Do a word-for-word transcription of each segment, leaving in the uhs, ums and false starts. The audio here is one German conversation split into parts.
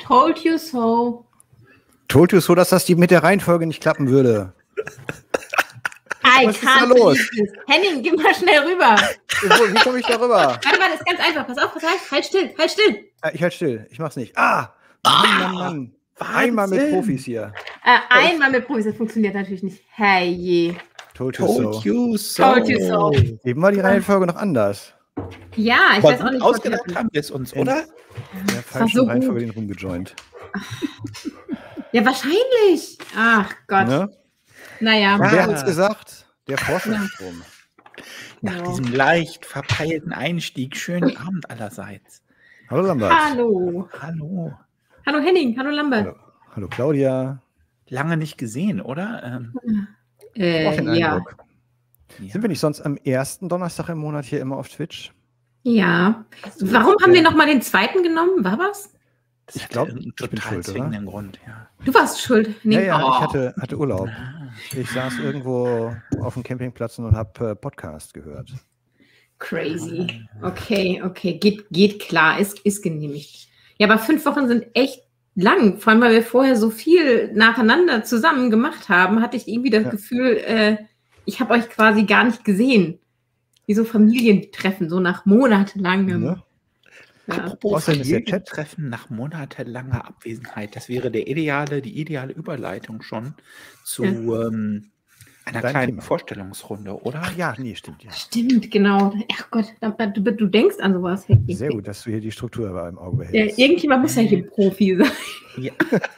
Told you so. Told you so, dass das die mit der Reihenfolge nicht klappen würde. I Was ist da can't los? believe this. Henning, geh mal schnell rüber. Wo, wie komme ich da rüber? Warte mal, das ist ganz einfach. Pass auf, pass auf. Halt still, halt still. Ah, ich halt still, ich mach's nicht. Ah! Mann, Mann, Mann. Einmal mit Profis hier. Äh, einmal mit Profis, das funktioniert natürlich nicht. Hey je. Told you Told so. you so. Told you so. Eben war die Reihenfolge noch anders. Ja, ich Aber weiß auch gut nicht, ausgedacht was haben wir es uns, oder? In der war falschen so Reihenfolge gut. den rumgejoint. Ja, wahrscheinlich. Ach Gott. Ne? Naja, Und wer Ja. hat's gesagt? Der Forschungsstrom. Nach Ja. diesem leicht verpeilten Einstieg. Schönen Abend allerseits. Hallo Lambert. Hallo. Hallo. Hallo Henning, hallo Lambert. Hallo, Hallo Claudia. Lange nicht gesehen, oder? Ähm, Auch Äh, den ja. Eindruck. ja. Sind wir nicht sonst am ersten Donnerstag im Monat hier immer auf Twitch? Ja. Warum haben wir nochmal den zweiten genommen? War was? Das Ich hatte glaub, einen ich bin total schuld, oder? zwingenden Grund, ja. Du warst schuld. Ja, Henning. ja, Oh. ich hatte, hatte Urlaub. Ah, Ich saß irgendwo auf dem Campingplatz und habe äh, Podcast gehört. Crazy. Okay, okay. Geht, geht klar. Ist, ist genehmigt. Ja, aber fünf Wochen sind echt lang. Vor allem, weil wir vorher so viel nacheinander zusammen gemacht haben, hatte ich irgendwie das Ja. Gefühl, äh, ich habe euch quasi gar nicht gesehen. Wie so Familientreffen, so nach monatelangem. Ne? Ja. Apropos Außerdem ist der Chat- Treffen nach monatelanger Abwesenheit. Das wäre der ideale, die ideale Überleitung schon zu Ja. ähm, einer Dein kleinen Thema. Vorstellungsrunde, oder? Ach ja, nee, stimmt. Ja. Stimmt, genau. Ach Gott, du, du denkst an sowas. Henning. Sehr gut, dass du hier die Struktur aber im Auge Ja, behältst. irgendjemand muss ja hier Profi sein. Ja.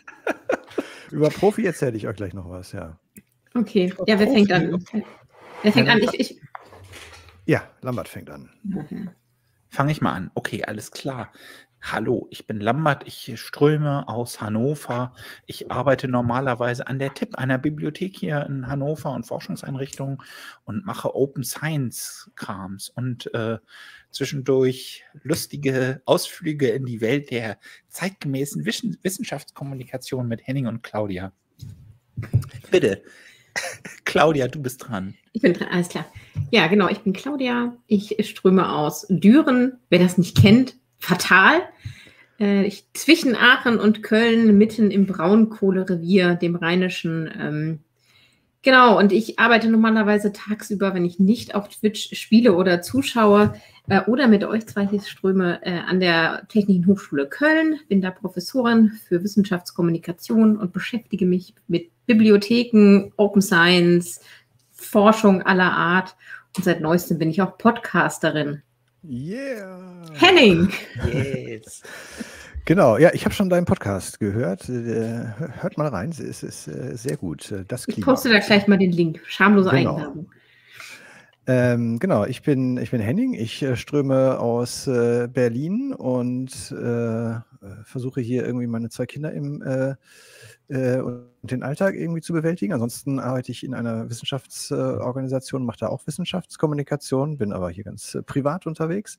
Über Profi erzähle ich euch gleich noch was, ja. Okay, ja, wer fängt an? Wer fängt an? Ich, ich. Ja, Lambert fängt an. Fange ich mal an. Okay, alles klar. Hallo, ich bin Lambert, ich ströme aus Hannover. Ich arbeite normalerweise an der T I B, einer Bibliothek hier in Hannover und Forschungseinrichtungen und mache Open Science Krams und äh, zwischendurch lustige Ausflüge in die Welt der zeitgemäßen Wissen- Wissenschaftskommunikation mit Henning und Claudia. Bitte, Claudia, du bist dran. Ich bin dran, alles klar. Ja, genau, ich bin Claudia. Ich ströme aus Düren. Wer das nicht kennt, fatal. Äh, ich, zwischen Aachen und Köln, mitten im Braunkohlerevier, dem rheinischen. Ähm, genau, und ich arbeite normalerweise tagsüber, wenn ich nicht auf Twitch spiele oder zuschaue äh, oder mit euch zwei hier ströme, äh, an der Technischen Hochschule Köln. Bin da Professorin für Wissenschaftskommunikation und beschäftige mich mit Bibliotheken, Open Science, Forschung aller Art. Und seit neuestem bin ich auch Podcasterin. Yeah! Henning! Yes. Genau, ja, ich habe schon deinen Podcast gehört. Äh, hört mal rein, es ist, ist äh, sehr gut. äh, Das Ich Klima. poste da gleich mal den Link. Schamlose Genau. Eigenwerbung. Ähm, genau, ich bin, ich bin Henning, ich äh, ströme aus äh, Berlin und äh, äh, versuche hier irgendwie meine zwei Kinder im äh, äh, und den Alltag irgendwie zu bewältigen. Ansonsten arbeite ich in einer Wissenschaftsorganisation, mache da auch Wissenschaftskommunikation, bin aber hier ganz äh, privat unterwegs.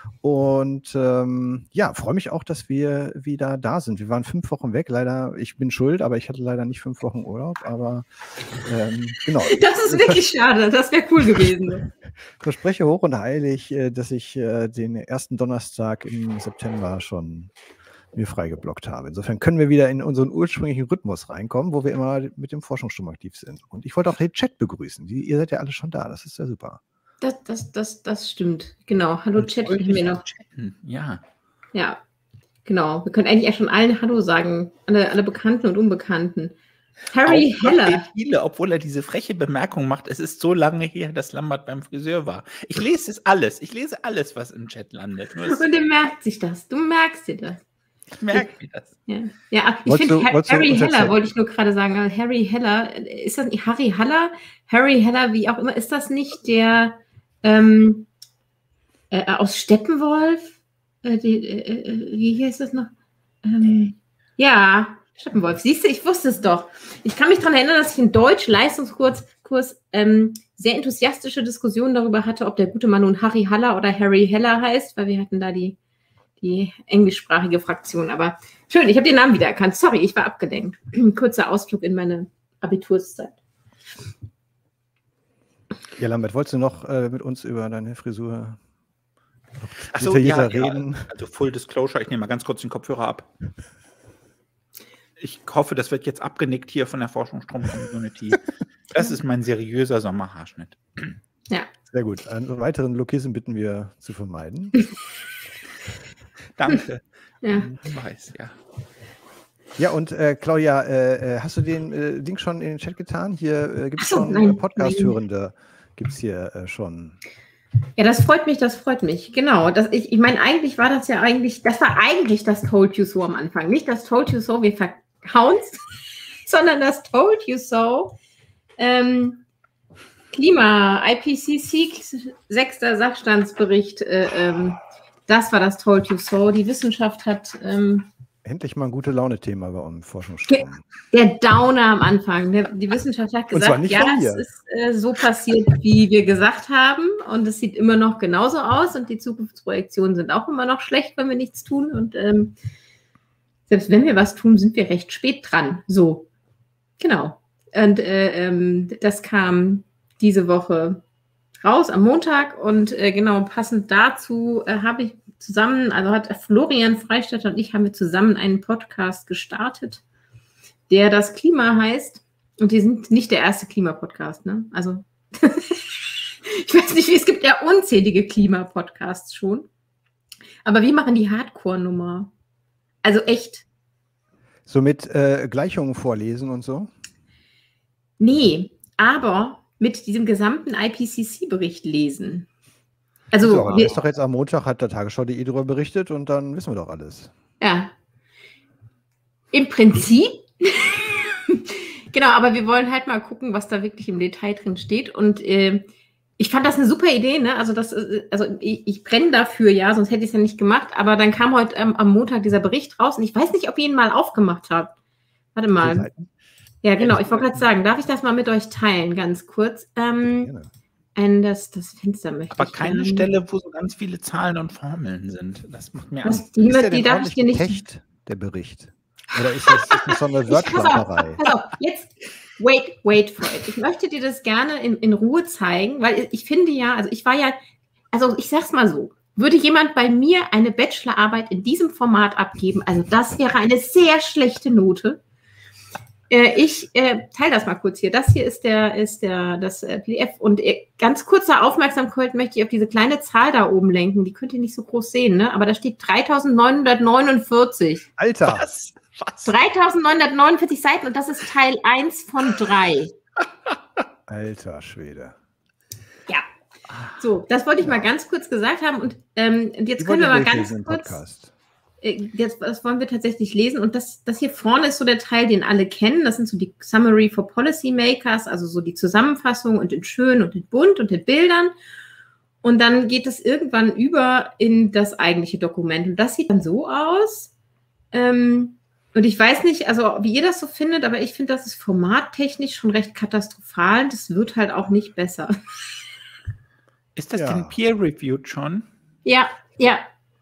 Und ähm, ja, freue mich auch, dass wir wieder da sind. Wir waren fünf Wochen weg, leider, ich bin schuld, aber ich hatte leider nicht fünf Wochen Urlaub, aber ähm, genau. Das ist wirklich schade. Das wäre cool gewesen. Ich verspreche hoch und heilig, äh, dass ich äh, den ersten Donnerstag im September schon mir freigeblockt habe. Insofern können wir wieder in unseren ursprünglichen Rhythmus reinkommen, wo wir immer mit dem Forschungssturm aktiv sind. Und ich wollte auch den Chat begrüßen. Die, ihr seid ja alle schon da. Das ist ja super. Das, das, das, das stimmt. Genau. Hallo Chat. Freut Ich mich mir am noch. Chatten. Ja. Ja, genau. Wir können eigentlich ja schon allen Hallo sagen. Alle, alle Bekannten und Unbekannten. Harry Auch macht Heller. er viele, obwohl er diese freche Bemerkung macht, es ist so lange her, dass Lambert beim Friseur war. Ich lese es alles. Ich lese alles, was im Chat landet. Nur es- Und der merkt sich das. Du merkst dir das. ich merke mir das. Ja, ja ich Wolltest finde, du- wolltest du Harry uns Heller, erzählen? wollte ich nur gerade sagen. Also Harry Heller, ist das nicht Harry Haller? Harry Heller, wie auch immer, ist das nicht der ähm, äh, aus Steppenwolf? Äh, die, äh, äh, wie hieß das noch? Ähm, ja, Steppenwolf. Siehst du, ich wusste es doch. Ich kann mich daran erinnern, dass ich in Deutsch Leistungskurs Kurs, ähm, sehr enthusiastische Diskussionen darüber hatte, ob der gute Mann nun Harry Haller oder Harry Heller heißt, weil wir hatten da die die englischsprachige Fraktion. Aber schön, ich habe den Namen wiedererkannt. Sorry, ich war abgelenkt. Kurzer Ausflug in meine Abiturszeit. Ja, Lambert, wolltest du noch äh, mit uns über deine Frisur Achso, ja, detaillierter ja, reden? also Full Disclosure, ich nehme mal ganz kurz den Kopfhörer ab. Ich hoffe, das wird jetzt abgenickt hier von der Forschungsstrom-Community. Das ist mein seriöser Sommerhaarschnitt. Ja. Sehr gut. Einen weiteren Lokism bitten wir zu vermeiden. Danke. Ja. Weiß, ja. Ja, und äh, Claudia, äh, hast du den äh, Link schon in den Chat getan? Hier äh, gibt es Ach so, schon nein, äh, Podcast-Hörende. Gibt es hier äh, schon. Ja, das freut mich, das freut mich. Genau. Das, ich ich meine, eigentlich war das ja eigentlich, das war eigentlich das Told You So am Anfang. Nicht das Told You So, wir verhauen's, sondern das Told You So. Ähm, Klima, I P C C, sechster Sachstandsbericht. Äh, ähm, das war das Told You So. Die Wissenschaft hat... Ähm, Endlich mal ein gute Laune-Thema bei uns Forschungsstrom. Der Downer am Anfang. Der, die Wissenschaft hat Und zwar gesagt, nicht ja, von es mir. ist äh, so passiert, wie wir gesagt haben. Und es sieht immer noch genauso aus. Und die Zukunftsprojektionen sind auch immer noch schlecht, wenn wir nichts tun. Und ähm, selbst wenn wir was tun, sind wir recht spät dran. So, genau. Und äh, ähm, das kam diese Woche raus am Montag. Und äh, genau, passend dazu äh, habe ich zusammen, also hat Florian Freistetter und ich haben wir zusammen einen Podcast gestartet, der das Klima heißt. Und die sind nicht der erste Klimapodcast, ne? Also ich weiß nicht, es gibt ja unzählige Klimapodcasts schon. Aber wir machen die Hardcore-Nummer. Also echt. So mit äh, Gleichungen vorlesen und so? Nee, aber mit diesem gesamten I P C C-Bericht lesen. Also, so, aber wir, ist doch jetzt am Montag, hat der Tagesschau.de darüber berichtet und dann wissen wir doch alles. Ja. Im Prinzip. Genau, aber wir wollen halt mal gucken, was da wirklich im Detail drin steht. Und äh, ich fand das eine super Idee, ne? Also, das, also ich, ich brenne dafür, ja, sonst hätte ich es ja nicht gemacht. Aber dann kam heute ähm, am Montag dieser Bericht raus und ich weiß nicht, ob ihr ihn mal aufgemacht habt. Warte mal. Ja, genau, ich wollte gerade sagen, darf ich das mal mit euch teilen, ganz kurz? Ähm, Gerne. Ein, das, das Fenster möchte Aber ich keine gerne. Stelle, wo so ganz viele Zahlen und Formeln sind. Das macht mir Was, Angst. die, Ist der die denn darf ich dir ordentlich nicht. getecht, der Bericht? Oder ist das nicht so eine Ich, pass auf, Wörterei? pass auf, jetzt, wait, wait for it. Ich möchte dir das gerne in, in Ruhe zeigen, weil ich finde ja, also ich war ja, also ich sag's mal so, würde jemand bei mir eine Bachelorarbeit in diesem Format abgeben, also das wäre eine sehr schlechte Note. Äh, ich äh, teile das mal kurz hier. Das hier ist der, ist der, das äh, P D F und äh, ganz kurzer Aufmerksamkeit möchte ich auf diese kleine Zahl da oben lenken. Die könnt ihr nicht so groß sehen, ne? Aber da steht dreitausendneunhundertneunundvierzig. Alter! Was? Was? dreitausendneunhundertneunundvierzig Seiten und das ist Teil eins von drei. Alter Schwede. Ja. So, das wollte ich ja. mal ganz kurz gesagt haben. Und ähm, jetzt Die können wir mal ganz im kurz. Podcast. Äh, jetzt, das wollen wir tatsächlich lesen. Und das, das hier vorne ist so der Teil, den alle kennen. Das sind so die Summary for Policymakers, also so die Zusammenfassung und in schön und in bunt und in Bildern. Und dann geht es irgendwann über in das eigentliche Dokument. Und das sieht dann so aus. Ähm, Und ich weiß nicht, also wie ihr das so findet, aber ich finde, das ist formattechnisch schon recht katastrophal. Das wird halt auch nicht besser. Ist das Ja. denn peer-reviewed schon? Ja, ja.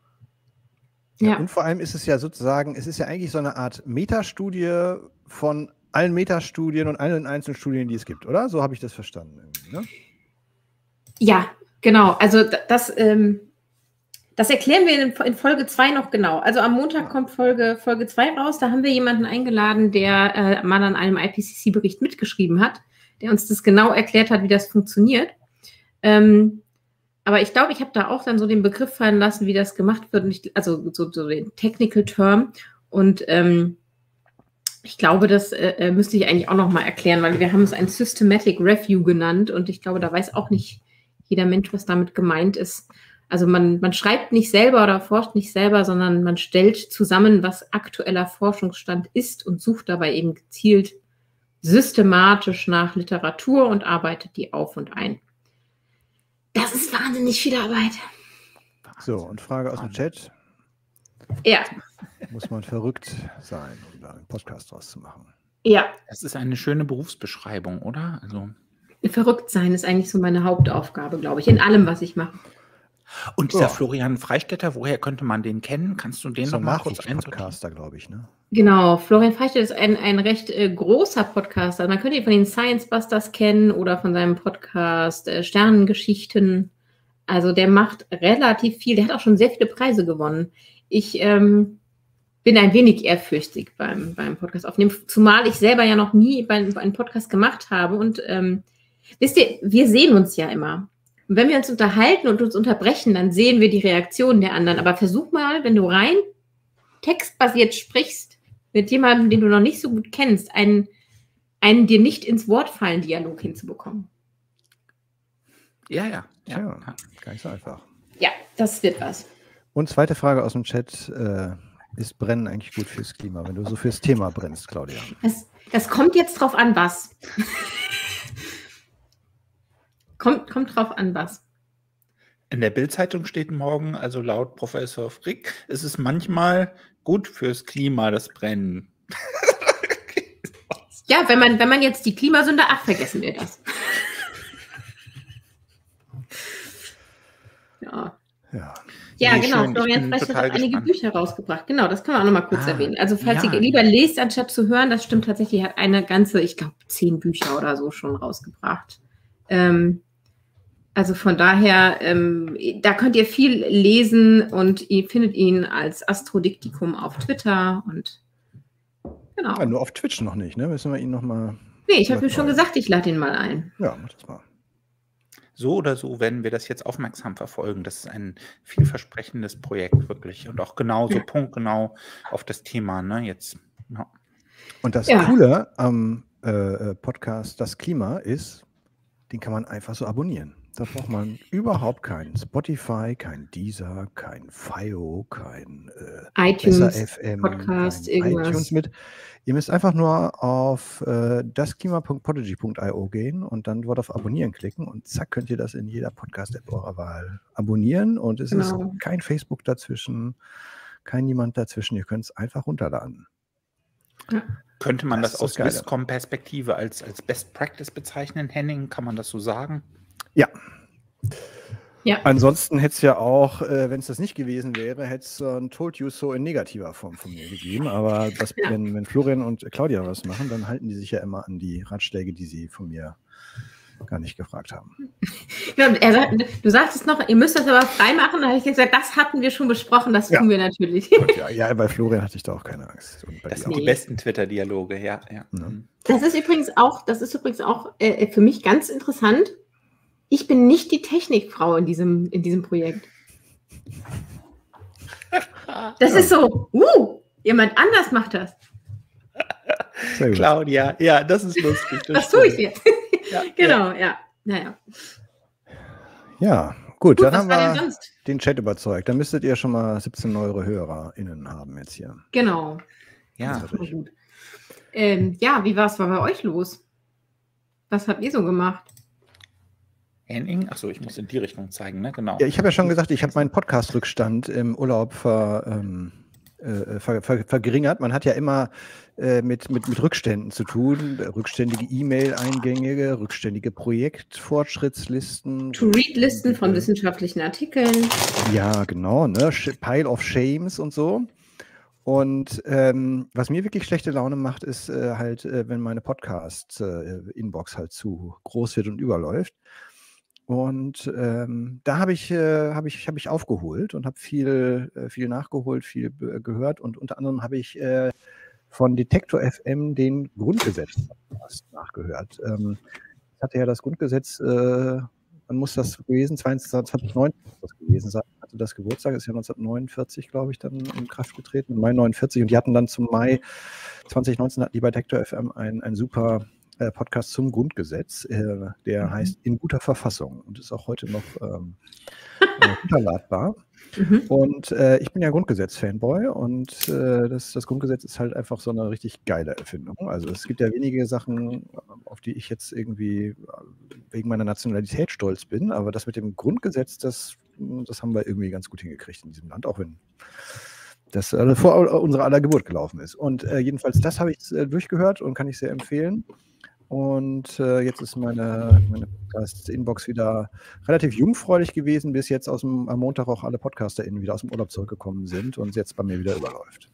Ja. Ja. Und vor allem ist es ja sozusagen, es ist ja eigentlich so eine Art Metastudie von allen Metastudien und allen einzelnen Studien, die es gibt, oder? So habe ich das verstanden. irgendwie, Ne? Ja, genau. Also d- das, ähm, das erklären wir in, in Folge zwei noch genau. Also am Montag kommt Folge, Folge zwei raus. Da haben wir jemanden eingeladen, der äh, mal an einem I P C C-Bericht mitgeschrieben hat, der uns das genau erklärt hat, wie das funktioniert. Ähm, aber ich glaube, ich habe da auch dann so den Begriff fallen lassen, wie das gemacht wird, und ich, also so, so den Technical Term. Und ähm, ich glaube, das äh, müsste ich eigentlich auch noch mal erklären, weil wir haben es ein Systematic Review genannt und ich glaube, da weiß auch nicht jeder Mensch, was damit gemeint ist. Also man, man schreibt nicht selber oder forscht nicht selber, sondern man stellt zusammen, was aktueller Forschungsstand ist und sucht dabei eben gezielt systematisch nach Literatur und arbeitet die auf und ein. Das ist wahnsinnig viel Arbeit. So, und Frage aus dem Chat. Ja, Muss man verrückt sein, um da einen Podcast draus zu machen? ja. Das ist eine schöne Berufsbeschreibung, oder? Also Verrückt sein ist eigentlich so meine Hauptaufgabe, glaube ich, in allem, was ich mache. und dieser Ja. Florian Freistetter, woher könnte man den kennen? Kannst du den So noch ein mal kurz einsortieren? Nachrichtenpodcaster, glaube ich, ne? Genau, Florian Freistetter ist ein, ein recht äh, großer Podcaster. Man könnte ihn von den Science Busters kennen oder von seinem Podcast äh, Sternengeschichten. Also der macht relativ viel. Der hat auch schon sehr viele Preise gewonnen. Ich ähm, bin ein wenig ehrfürchtig beim, beim Podcast aufnehmen, zumal ich selber ja noch nie bei, bei einen Podcast gemacht habe. Und ähm, wisst ihr, wir sehen uns ja immer. Und wenn wir uns unterhalten und uns unterbrechen, dann sehen wir die Reaktionen der anderen. Aber versuch mal, wenn du rein textbasiert sprichst, mit jemandem, den du noch nicht so gut kennst, einen, einen dir nicht ins Wort fallen Dialog hinzubekommen. Ja, ja. ja. Ja, gar nicht so einfach. Ja, das wird was. Und zweite Frage aus dem Chat. Äh, ist Brennen eigentlich gut fürs Klima, wenn du so fürs Thema brennst, Claudia? Das, das kommt jetzt drauf an, was. kommt, kommt drauf an, was. In der Bild-Zeitung steht morgen, also laut Professor Frick, ist es manchmal gut fürs Klima, das Brennen. Ja, wenn man, wenn man jetzt die Klimasünde, ach, vergessen wir das. ja. Ja. Ja, Nee, genau. schön. Florian Ich bin Frecht hat total auch einige gespannt. Bücher rausgebracht. Genau, das können wir auch nochmal kurz Ah, erwähnen. Also, falls ja, ihr lieber ja. lest, anstatt zu hören, das stimmt tatsächlich, er hat eine ganze, ich glaube, zehn Bücher oder so schon rausgebracht. Ähm, also von daher, ähm, da könnt ihr viel lesen und ihr findet ihn als Astrodiktikum auf Twitter und genau. Ja, nur auf Twitch noch nicht, ne? Müssen wir ihn nochmal. Nee, ich habe mir schon gesagt, ich lade ihn mal ein. Ja, mach das mal. So oder so werden wir das jetzt aufmerksam verfolgen. Das ist ein vielversprechendes Projekt, wirklich. Und auch genauso Ja. punktgenau auf das Thema, ne? Jetzt. Ja. Und das Ja. Coole am äh, Podcast Das Klima ist, den kann man einfach so abonnieren. Da braucht man überhaupt keinen Spotify, kein Deezer, kein Fio, kein äh, iTunes, Besser F M, Podcast, kein irgendwas. iTunes mit. Ihr müsst einfach nur auf äh, dasklima punkt podigy punkt io gehen und dann dort auf Abonnieren klicken und zack, könnt ihr das in jeder Podcast-App eurer Wahl abonnieren und es Genau. ist kein Facebook dazwischen, kein niemand dazwischen. Ihr könnt es einfach runterladen. Könnte man Das das, ist das aus Geile. Swisscom-Perspektive als, als Best Practice bezeichnen, Henning? Kann man das so sagen? Ja. Ja. Ansonsten hätte es ja auch, äh, wenn es das nicht gewesen wäre, hätte es äh, ein Told You So in negativer Form von mir gegeben. Aber das, Ja. wenn, wenn Florian und Claudia was machen, dann halten die sich ja immer an die Ratschläge, die sie von mir gar nicht gefragt haben. Genau, er sagt, du sagtest noch, ihr müsst das aber frei machen. Da habe ich gesagt, das hatten wir schon besprochen, das Ja. tun wir natürlich. Und ja, ja, bei Florian hatte ich da auch keine Angst. Und bei Das dir sind auch. die Nee. besten Twitter-Dialoge, ja. ja. Ja. Mhm. Das ist übrigens auch, das ist übrigens auch äh, für mich ganz interessant. Ich bin nicht die Technikfrau in diesem, in diesem Projekt. Das ist so, uh, jemand anders macht das. Sehr gut. Claudia, ja, das ist lustig. Das Was tue ich stimmt. jetzt? Ja, Genau, ja. Naja. Ja, gut, Gut, dann was haben war denn wir sonst? den Chat überzeugt. Dann müsstet ihr schon mal siebzehn neue HörerInnen haben jetzt hier. Genau. ja. Das ist schon mal gut. Ähm, ja, wie war es bei euch los? Was habt ihr so gemacht? Henning, achso, ich muss in die Richtung zeigen, ne? Genau. Ja, ich habe ja schon gesagt, ich habe meinen Podcast-Rückstand im Urlaub ver, ähm, äh, ver, ver, verringert. Man hat ja immer äh, mit, mit, mit Rückständen zu tun. Rückständige E-Mail-Eingänge, rückständige Projektfortschrittslisten. To-Read-Listen von rückständige- wissenschaftlichen Artikeln. Ja, genau, ne? Sh- Pile of Shames und so. Und ähm, was mir wirklich schlechte Laune macht, ist äh, halt, äh, wenn meine Podcast-Inbox halt zu groß wird und überläuft. Und ähm, da habe ich, äh, hab ich, hab ich aufgeholt und habe viel, äh, viel nachgeholt, viel äh, gehört. Und unter anderem habe ich äh, von Detektor F M den Grundgesetz nachgehört. Ähm, ich hatte ja das Grundgesetz, äh, wann muss das gewesen, zweitausendneunzehn muss das gewesen sein, hatte das Geburtstag, ist ja neunzehnhundertneunundvierzig, glaube ich, dann in Kraft getreten, Mai neunundvierzig. Und die hatten dann zum Mai zweitausendneunzehn, hatten die bei Detektor F M ein, ein super äh, Podcast zum Grundgesetz, äh, der Mhm. heißt In guter Verfassung und ist auch heute noch ähm, äh, runterladbar. Mhm. Und äh, ich bin ja Grundgesetz-Fanboy und äh, das, das Grundgesetz ist halt einfach so eine richtig geile Erfindung. Also es gibt ja wenige Sachen, auf die ich jetzt irgendwie äh, wegen meiner Nationalität stolz bin, aber das mit dem Grundgesetz, das, das haben wir irgendwie ganz gut hingekriegt in diesem Land, auch wenn das äh, vor unserer aller Geburt gelaufen ist. Und äh, jedenfalls das habe ich äh, durchgehört und kann ich sehr empfehlen. Und äh, jetzt ist meine, meine Podcast-Inbox wieder relativ jungfräulich gewesen, bis jetzt aus dem, am Montag auch alle PodcasterInnen wieder aus dem Urlaub zurückgekommen sind und es jetzt bei mir wieder überläuft.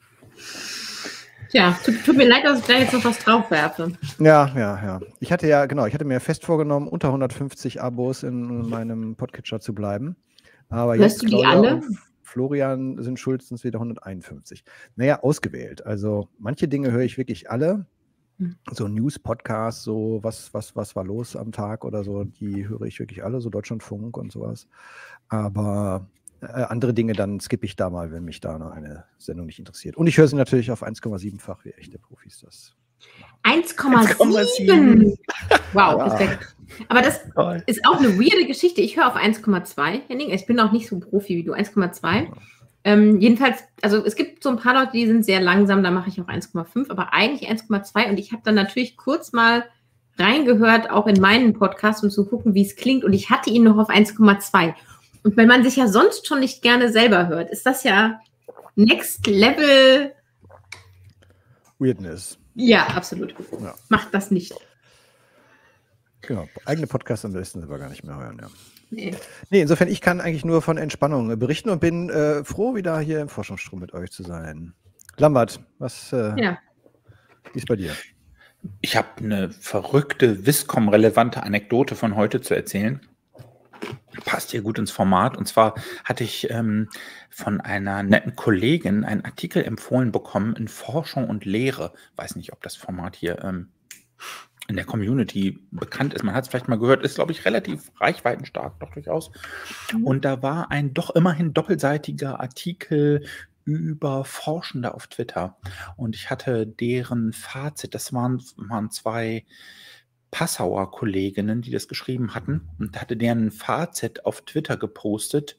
Tja, tut, tut mir leid, dass ich da jetzt noch was drauf werfe. Ja, ja, ja. Ich hatte ja, genau, ich hatte mir fest vorgenommen, unter hundertfünfzig Abos in meinem Podcatcher zu bleiben. Aber Hörst jetzt du die Claudia alle? und Florian sind schuld, sind es wieder hunderteinundfünfzig. Naja, ausgewählt. Also manche Dinge höre ich wirklich alle. So News-Podcasts, so was, was, was war los am Tag oder so, die höre ich wirklich alle, so Deutschlandfunk und sowas. Aber äh, andere Dinge, dann skippe ich da mal, wenn mich da noch eine Sendung nicht interessiert. Und ich höre sie natürlich auf eins Komma sieben-fach, wie echte Profis das machen. eins Komma sieben! Wow, Ja. Respekt. Aber das Toll. ist auch eine weirde Geschichte. Ich höre auf eins Komma zwei, Henning. Ich bin auch nicht so Profi wie du, eins Komma zwei. Ähm, jedenfalls, also es gibt so ein paar Leute, die sind sehr langsam, da mache ich auch eins Komma fünf, aber eigentlich eins Komma zwei. Und ich habe dann natürlich kurz mal reingehört, auch in meinen Podcast, um zu gucken, wie es klingt. Und ich hatte ihn noch auf eins Komma zwei. Und wenn man sich ja sonst schon nicht gerne selber hört, ist das ja Next Level. Weirdness. Ja, absolut. Ja. Macht das nicht. Genau. Eigene Podcasts am besten aber gar nicht mehr hören, ja. Nee. Nee, insofern, ich kann eigentlich nur von Entspannung äh, berichten und bin äh, froh, wieder hier im Forschungsstrom mit euch zu sein. Lambert, was äh, Ja. wie ist bei dir? Ich habe eine verrückte, Viscom-relevante Anekdote von heute zu erzählen. Passt hier gut ins Format. Und zwar hatte ich ähm, von einer netten Kollegin einen Artikel empfohlen bekommen in Forschung und Lehre. Weiß nicht, ob das Format hier ähm, in der Community bekannt ist. Man hat es vielleicht mal gehört, ist, glaube ich, relativ reichweitenstark, doch durchaus. Und da war ein doch immerhin doppelseitiger Artikel über Forschende auf Twitter. Und ich hatte deren Fazit, das waren, waren zwei Passauer Kolleginnen, die das geschrieben hatten, und hatte deren Fazit auf Twitter gepostet.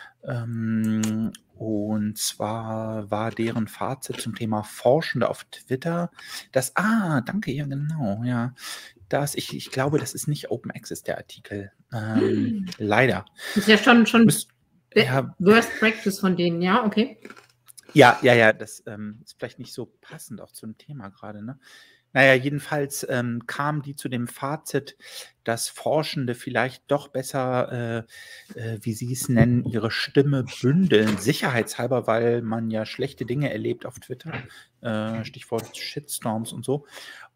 Ähm, und zwar war deren Fazit zum Thema Forschende auf Twitter, dass, ah, danke, ja, genau, ja, das, ich, ich glaube, das ist nicht Open Access, der Artikel. Ähm, hm. Leider. Das ist ja schon, schon Müsst, ja, Worst Practice von denen, ja, okay. Ja, ja, ja, das ähm, ist vielleicht nicht so passend auch zum Thema gerade, ne? Naja, jedenfalls ähm, kam die zu dem Fazit, dass Forschende vielleicht doch besser, äh, äh, wie sie es nennen, ihre Stimme bündeln, sicherheitshalber, weil man ja schlechte Dinge erlebt auf Twitter, äh, Stichwort Shitstorms und so.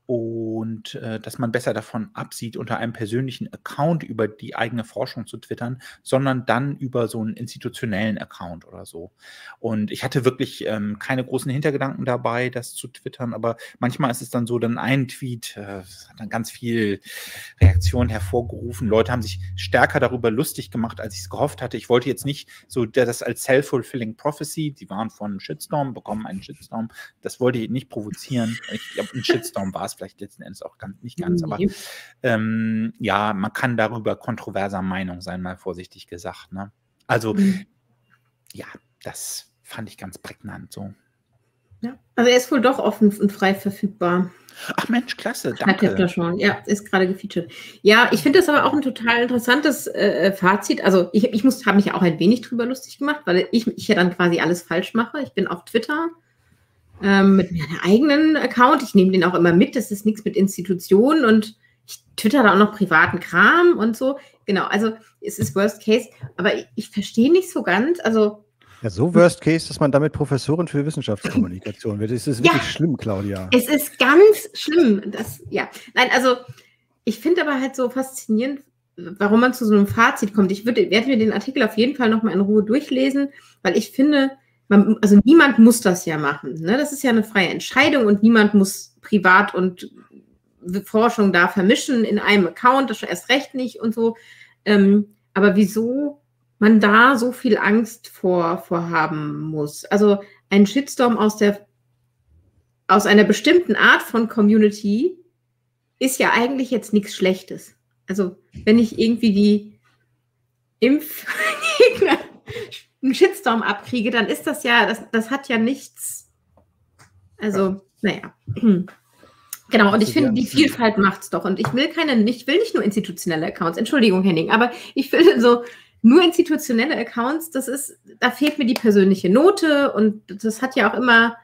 Und äh, dass man besser davon absieht, unter einem persönlichen Account über die eigene Forschung zu twittern, sondern dann über so einen institutionellen Account oder so. Und ich hatte wirklich ähm, keine großen Hintergedanken dabei, das zu twittern, aber manchmal ist es dann so, dann ein Tweet äh, hat dann ganz viel Reaktion hervorgerufen. Leute haben sich stärker darüber lustig gemacht, als ich es gehofft hatte. Ich wollte jetzt nicht so das als self-fulfilling prophecy, die waren von Shitstorm, bekommen einen Shitstorm, das wollte ich nicht provozieren. Ich glaube, ein Shitstorm war es vielleicht letzten Endes auch ganz, nicht ganz, aber ähm, ja, man kann darüber kontroverser Meinung sein, mal vorsichtig gesagt. Ne? Also, mhm. ja, das fand ich ganz prägnant so. Ja, also er ist wohl doch offen und frei verfügbar. Ach Mensch, klasse, danke. Hat er schon. Ja, ist gerade gefeatured. Ja, ich finde das aber auch ein total interessantes äh, Fazit. Also ich, ich habe mich ja auch ein wenig drüber lustig gemacht, weil ich, ich ja dann quasi alles falsch mache. Ich bin auf Twitter ähm, mit meinem eigenen Account. Ich nehme den auch immer mit. Das ist nichts mit Institutionen und ich twitter da auch noch privaten Kram und so. Genau, also es ist Worst Case. Aber ich, ich verstehe nicht so ganz, also ja, so Worst Case, dass man damit Professorin für Wissenschaftskommunikation wird. Es ist wirklich ja, schlimm, Claudia. Es ist ganz schlimm. Das, ja, nein, also ich finde aber halt so faszinierend, warum man zu so einem Fazit kommt. Ich würde, werde mir den Artikel auf jeden Fall nochmal in Ruhe durchlesen, weil ich finde, man, also niemand muss das ja machen. Ne? Das ist ja eine freie Entscheidung und niemand muss Privat und Forschung da vermischen in einem Account, das schon erst recht nicht und so. Ähm, aber wieso man da so viel Angst vor, vor haben muss. Also ein Shitstorm aus der aus einer bestimmten Art von Community ist ja eigentlich jetzt nichts Schlechtes. Also wenn ich irgendwie die Impfgegner einen Shitstorm abkriege, dann ist das ja, das, das hat ja nichts, also, naja. Genau, und ich finde, die Vielfalt macht es doch. Und ich will keine, ich will nicht nur institutionelle Accounts, Entschuldigung, Henning, aber ich will so nur institutionelle Accounts, das ist, da fehlt mir die persönliche Note und das hat ja auch immer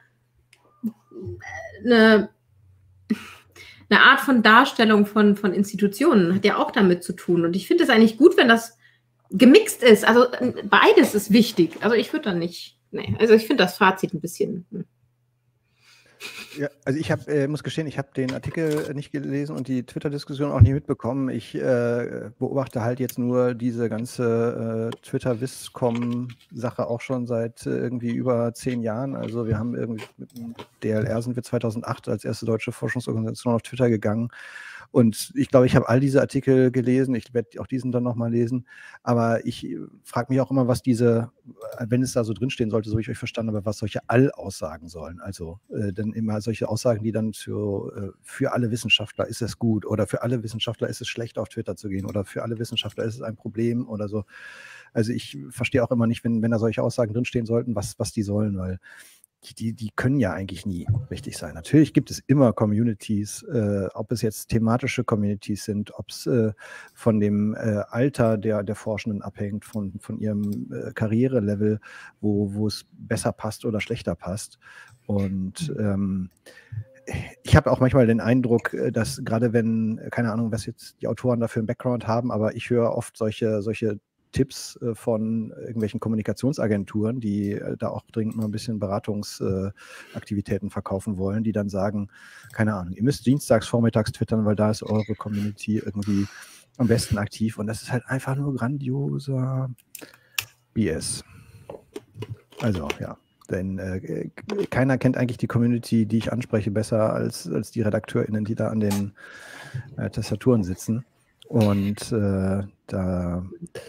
eine, eine Art von Darstellung von, von Institutionen, hat ja auch damit zu tun. Und ich finde es eigentlich gut, wenn das gemixt ist. Also beides ist wichtig. Also ich würde dann nicht, nee, also ich finde das Fazit ein bisschen. Hm. Ja, also ich hab, äh, muss gestehen, ich habe den Artikel nicht gelesen und die Twitter-Diskussion auch nicht mitbekommen. Ich äh, beobachte halt jetzt nur diese ganze äh, Twitter-Viscom-Sache auch schon seit äh, irgendwie über zehn Jahren. Also wir haben irgendwie mit dem D L R sind wir zweitausendacht als erste deutsche Forschungsorganisation auf Twitter gegangen. Und ich glaube, ich habe all diese Artikel gelesen. Ich werde auch diesen dann nochmal lesen. Aber ich frage mich auch immer, was diese, wenn es da so drinstehen sollte, so wie ich euch verstanden habe, was solche All-Aussagen sollen. Also äh, dann immer solche Aussagen, die dann für, äh, für alle Wissenschaftler ist es gut oder für alle Wissenschaftler ist es schlecht, auf Twitter zu gehen oder für alle Wissenschaftler ist es ein Problem oder so. Also ich verstehe auch immer nicht, wenn, wenn da solche Aussagen drinstehen sollten, was, was die sollen, weil Die, die können ja eigentlich nie richtig sein. Natürlich gibt es immer Communities, äh, ob es jetzt thematische Communities sind, ob es äh, von dem äh, Alter der, der Forschenden abhängt, von, von ihrem äh, Karrierelevel, wo, wo es besser passt oder schlechter passt. Und ähm, ich habe auch manchmal den Eindruck, dass gerade wenn, keine Ahnung, was jetzt die Autoren dafür einen Background haben, aber ich höre oft solche, solche Tipps äh, von irgendwelchen Kommunikationsagenturen, die äh, da auch dringend nur ein bisschen Beratungsaktivitäten äh, verkaufen wollen, die dann sagen, keine Ahnung, ihr müsst dienstags vormittags twittern, weil da ist eure Community irgendwie am besten aktiv und das ist halt einfach nur grandioser B S. Also, ja. Denn äh, keiner kennt eigentlich die Community, die ich anspreche, besser als, als die RedakteurInnen, die da an den äh, Tastaturen sitzen. Und äh, da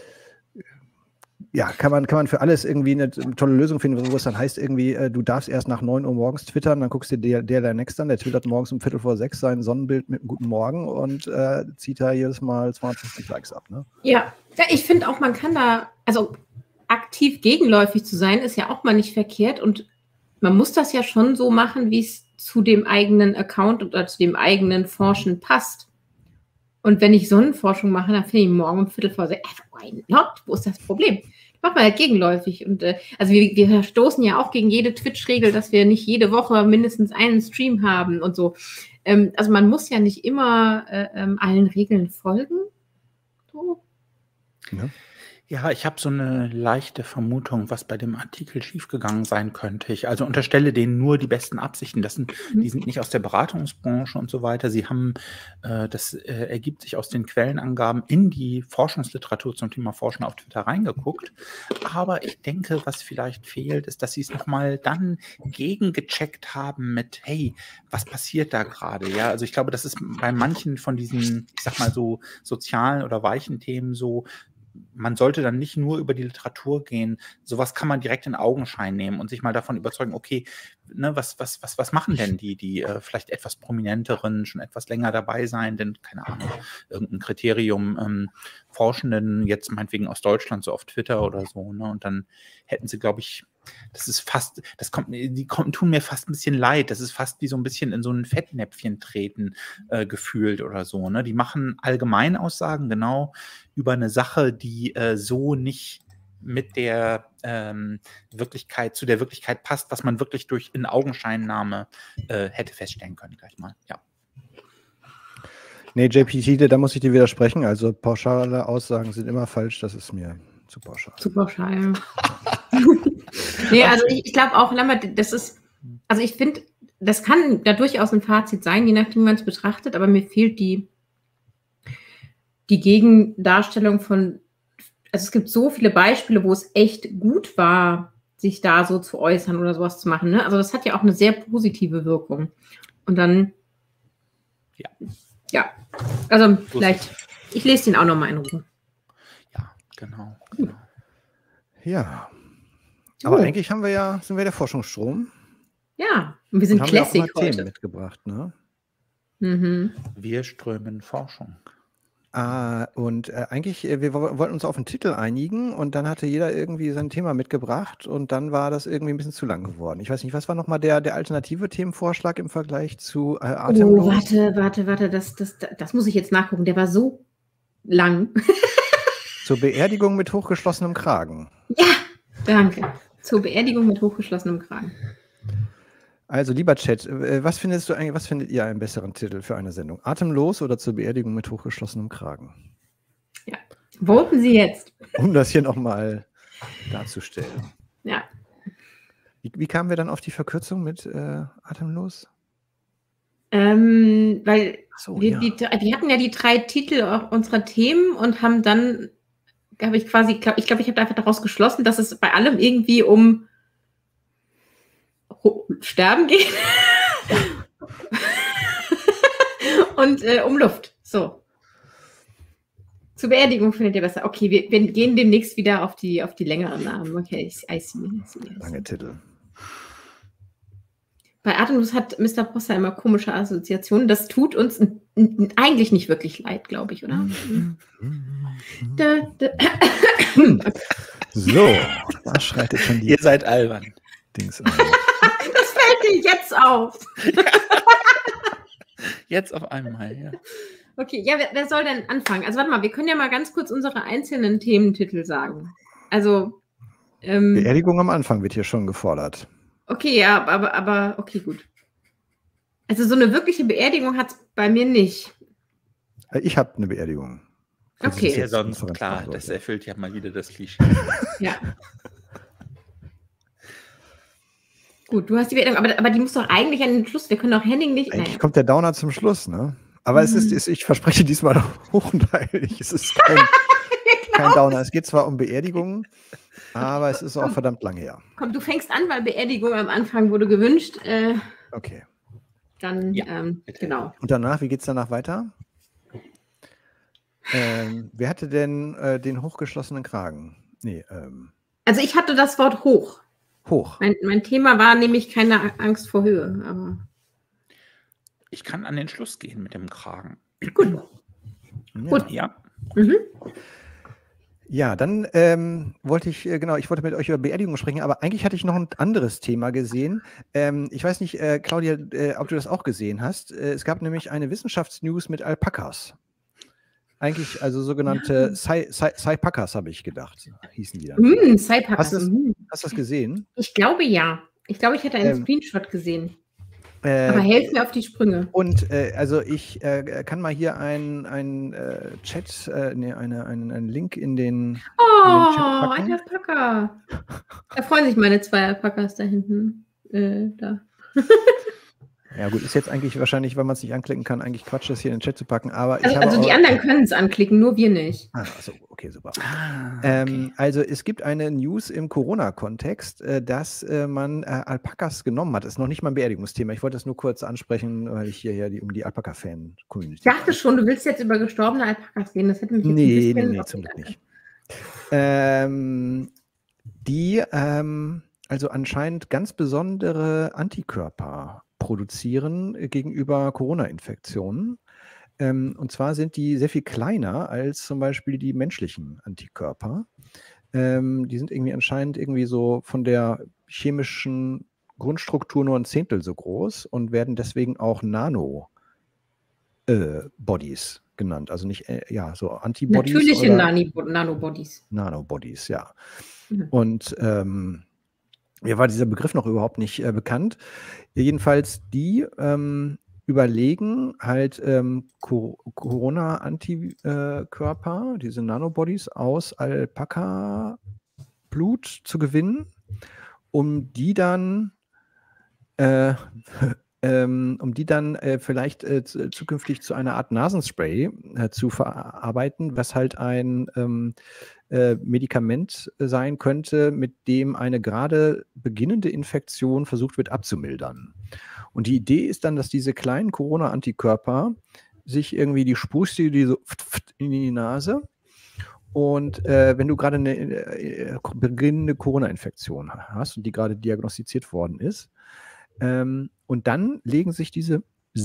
ja, kann man, kann man für alles irgendwie eine tolle Lösung finden, wo es dann heißt, irgendwie, äh, du darfst erst nach neun Uhr morgens twittern, dann guckst du dir der, der Next an, der twittert morgens um Viertel vor sechs sein Sonnenbild mit einem guten Morgen und äh, zieht da jedes Mal zweihundertfünfzig Likes ab. Ne? Ja. ja, ich finde auch, man kann da, also aktiv gegenläufig zu sein, ist ja auch mal nicht verkehrt und man muss das ja schon so machen, wie es zu dem eigenen Account oder zu dem eigenen Forschen passt. Und wenn ich Sonnenforschung mache, dann finde ich morgen um Viertel vor sechs, why not? Wo ist das Problem? Machen wir halt gegenläufig. Und äh, also wir, wir stoßen ja auch gegen jede Twitch-Regel, dass wir nicht jede Woche mindestens einen Stream haben und so. Ähm, also man muss ja nicht immer äh, ähm, allen Regeln folgen. So. Ja. Ja, ich habe so eine leichte Vermutung, was bei dem Artikel schiefgegangen sein könnte. Ich also unterstelle denen nur die besten Absichten. Das sind, Mhm. die sind nicht aus der Beratungsbranche und so weiter. Sie haben, äh, das äh, ergibt sich aus den Quellenangaben in die Forschungsliteratur zum Thema Forschen auf Twitter reingeguckt. Aber ich denke, was vielleicht fehlt, ist, dass sie es nochmal dann gegengecheckt haben mit, hey, was passiert da gerade? Ja, also ich glaube, das ist bei manchen von diesen, ich sag mal so, sozialen oder weichen Themen so, man sollte dann nicht nur über die Literatur gehen, sowas kann man direkt in Augenschein nehmen und sich mal davon überzeugen, okay, ne, was, was, was, was machen denn die, die äh, vielleicht etwas prominenteren, schon etwas länger dabei sein, denn, keine Ahnung, irgendein Kriterium, ähm, Forschenden, jetzt meinetwegen aus Deutschland, so auf Twitter oder so, ne, und dann hätten sie, glaube ich, das ist fast, das kommt, die kommen, tun mir fast ein bisschen leid. Das ist fast wie so ein bisschen in so ein Fettnäpfchen treten äh, gefühlt oder so. Ne? Die machen Allgemeinaussagen genau über eine Sache, die äh, so nicht mit der ähm, Wirklichkeit, zu der Wirklichkeit passt, was man wirklich durch in Augenscheinnahme äh, hätte feststellen können, gleich mal. Ja. Nee, J P T, da muss ich dir widersprechen. Also pauschale Aussagen sind immer falsch, das ist mir zu pauschal. Zu pauschal. Nee, also ich, ich glaube auch, Lambert, das ist, also ich finde, das kann da durchaus ein Fazit sein, je nachdem, wie man es betrachtet, aber mir fehlt die, die Gegendarstellung von, also es gibt so viele Beispiele, wo es echt gut war, sich da so zu äußern oder sowas zu machen. Ne? Also das hat ja auch eine sehr positive Wirkung. Und dann, ja, ja, also vielleicht, ich lese den auch nochmal in Ruhe. Ja, genau, genau. Ja. Aber oh. eigentlich haben wir ja, sind wir der Forschungsstrom. Ja, und wir sind und Classic haben wir auch heute. Themen mitgebracht, ne? Mhm. Wir strömen Forschung. Ah, und äh, eigentlich, äh, wir wollten uns auf einen Titel einigen und dann hatte jeder irgendwie sein Thema mitgebracht und dann war das irgendwie ein bisschen zu lang geworden. Ich weiß nicht, was war nochmal der, der alternative Themenvorschlag im Vergleich zu äh, Atemlos? Oh, warte, warte, warte, das, das, das muss ich jetzt nachgucken. Der war so lang. Zur Beerdigung mit hochgeschlossenem Kragen. Ja, danke. Zur Beerdigung mit hochgeschlossenem Kragen. Also, lieber Chat, was findest du eigentlich, was findet ihr einen besseren Titel für eine Sendung? Atemlos oder zur Beerdigung mit hochgeschlossenem Kragen? Ja, voten Sie jetzt. Um das hier nochmal darzustellen. Ja. Wie, wie kamen wir dann auf die Verkürzung mit äh, Atemlos? Ähm, weil So, wir, ja. die, wir hatten ja die drei Titel auch unserer Themen und haben dann, habe ich quasi, glaub, ich glaube, ich habe einfach daraus geschlossen, dass es bei allem irgendwie um Sterben geht und äh, um Luft. So. Zur Beerdigung findet ihr besser. Okay, wir, wir gehen demnächst wieder auf die, auf die längeren Namen. Okay, ich, I see, I see, I see. Lange Titel. Bei Atemlos hat Mister Poster immer komische Assoziationen. Das tut uns n- n- eigentlich nicht wirklich leid, glaube ich, oder? Da, da. So, da schreitet schon die Ihr seid albern. Dings an. Das fällt dir jetzt auf. Jetzt auf einmal, ja. Okay, ja, wer, wer soll denn anfangen? Also warte mal, wir können ja mal ganz kurz unsere einzelnen Thementitel sagen. Also, ähm, Beerdigung am Anfang wird hier schon gefordert. okay, ja, aber, aber, okay, gut. Also so eine wirkliche Beerdigung hat es bei mir nicht. Äh, Ich habe eine Beerdigung. Falls ich Okay. das Ja, jetzt sonst, Referenz klar, machen das sollte. erfüllt ja mal wieder das Klischee. Ja. Gut, du hast die Beerdigung, aber, aber die muss doch eigentlich an den Schluss. Wir können doch Henning nicht. Eigentlich Naja. kommt der Downer zum Schluss, ne? Aber es ist, Mhm. ist, ich verspreche diesmal hoch und heilig. Es ist kein, kein Downer. Es geht zwar um Beerdigungen, aber es ist auch verdammt lang her. Komm, du fängst an, weil Beerdigung am Anfang wurde gewünscht. Äh, Okay. dann, Ja, ähm, bitte. genau. Und danach, wie geht es danach weiter? Ähm, wer hatte denn äh, den hochgeschlossenen Kragen? Nee, ähm, Also ich hatte das Wort hoch. hoch. Mein, mein Thema war nämlich keine Angst vor Höhe. Aber Ich kann an den Schluss gehen mit dem Kragen. gut. Ja. Gut. Ja. Mhm. Ja, dann ähm, wollte ich, äh, genau, ich wollte mit euch über Beerdigung sprechen, aber eigentlich hatte ich noch ein anderes Thema gesehen. Ähm, ich weiß nicht, äh, Claudia, äh, ob du das auch gesehen hast. Äh, es gab nämlich eine Wissenschaftsnews mit Alpakas. Eigentlich, also sogenannte Sci- Sci- Sci-Packers, habe ich gedacht, hießen die dann. Mhm, Cypackers. Hast du das- Mhm. Hast du das gesehen? Ich glaube ja. Ich glaube, ich hätte einen Ähm, Screenshot gesehen. Äh, Aber helf mir auf die Sprünge. Und äh, also ich äh, kann mal hier einen ein, äh, Chat, äh, nee, eine, einen, einen Link in den, Oh, Chat packen? ein Alpaka. Da freuen sich meine zwei Alpakas da hinten. Äh, da. ja gut, ist jetzt eigentlich wahrscheinlich, weil man es nicht anklicken kann, eigentlich Quatsch, das hier in den Chat zu packen, aber ich Also, habe also die auch, anderen können es anklicken, nur wir nicht. Ah, so, okay, super. Ah, Ähm, also es gibt eine News im Corona-Kontext, äh, dass äh, man äh, Alpakas genommen hat. Das ist noch nicht mal ein Beerdigungsthema. Ich wollte das nur kurz ansprechen, weil ich hier ja die, um die Alpaka-Fan-Community Ich dachte schon, du willst jetzt über gestorbene Alpakas reden. Das hätte mich jetzt Nee, ein nee, bisschen nee, auf zum die Glück Gedanken- nicht. Ähm, die ähm, also anscheinend ganz besondere Antikörper produzieren äh, gegenüber Corona-Infektionen. Ähm, und zwar sind die sehr viel kleiner als zum Beispiel die menschlichen Antikörper. Ähm, die sind irgendwie anscheinend irgendwie so von der chemischen Grundstruktur nur ein Zehntel so groß und werden deswegen auch Nano äh, Bodies genannt. Also nicht, äh, ja, so Antibodies Natürliche oder Nani Nanobodies. Nanobodies, ja. Mhm. Und ähm, mir war dieser Begriff noch überhaupt nicht äh, bekannt. Jedenfalls die ähm, überlegen halt ähm, Co Corona-Antikörper, diese Nanobodies aus Alpaka-Blut zu gewinnen, um die dann äh, ähm, um die dann äh, vielleicht äh, zu- zukünftig zu einer Art Nasenspray äh, zu verarbeiten, was halt ein ähm, äh, Medikament sein könnte, mit dem eine gerade beginnende Infektion versucht wird abzumildern. Und die Idee ist dann, dass diese kleinen Corona-Antikörper sich irgendwie, die sprühst du dir so in die Nase und äh, wenn du gerade eine äh, beginnende Corona-Infektion hast und die gerade diagnostiziert worden ist, ähm, und dann legen sich diese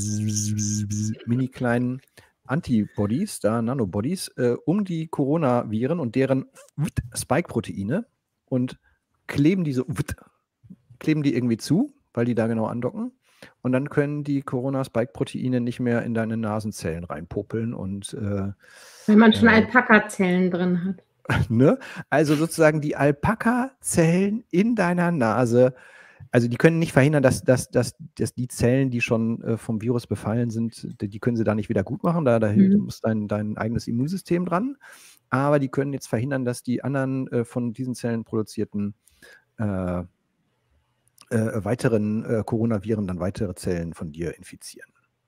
mini kleinen Antibodies, da Nanobodies, äh, um die Coronaviren und deren Spike-Proteine und kleben die so, kleben die irgendwie zu, weil die da genau andocken. Und dann können die Corona-Spike-Proteine nicht mehr in deine Nasenzellen reinpuppeln und äh, Wenn man schon Äh. Alpaka-Zellen drin hat. ne? Also sozusagen die Alpaka-Zellen in deiner Nase, also die können nicht verhindern, dass, dass, dass, dass die Zellen, die schon äh, vom Virus befallen sind, die, die können sie da nicht wieder gut machen. Da, da Mhm. muss dein, dein eigenes Immunsystem dran. Aber die können jetzt verhindern, dass die anderen äh, von diesen Zellen produzierten äh, äh, weiteren äh, Coronaviren dann weitere Zellen von dir infizieren.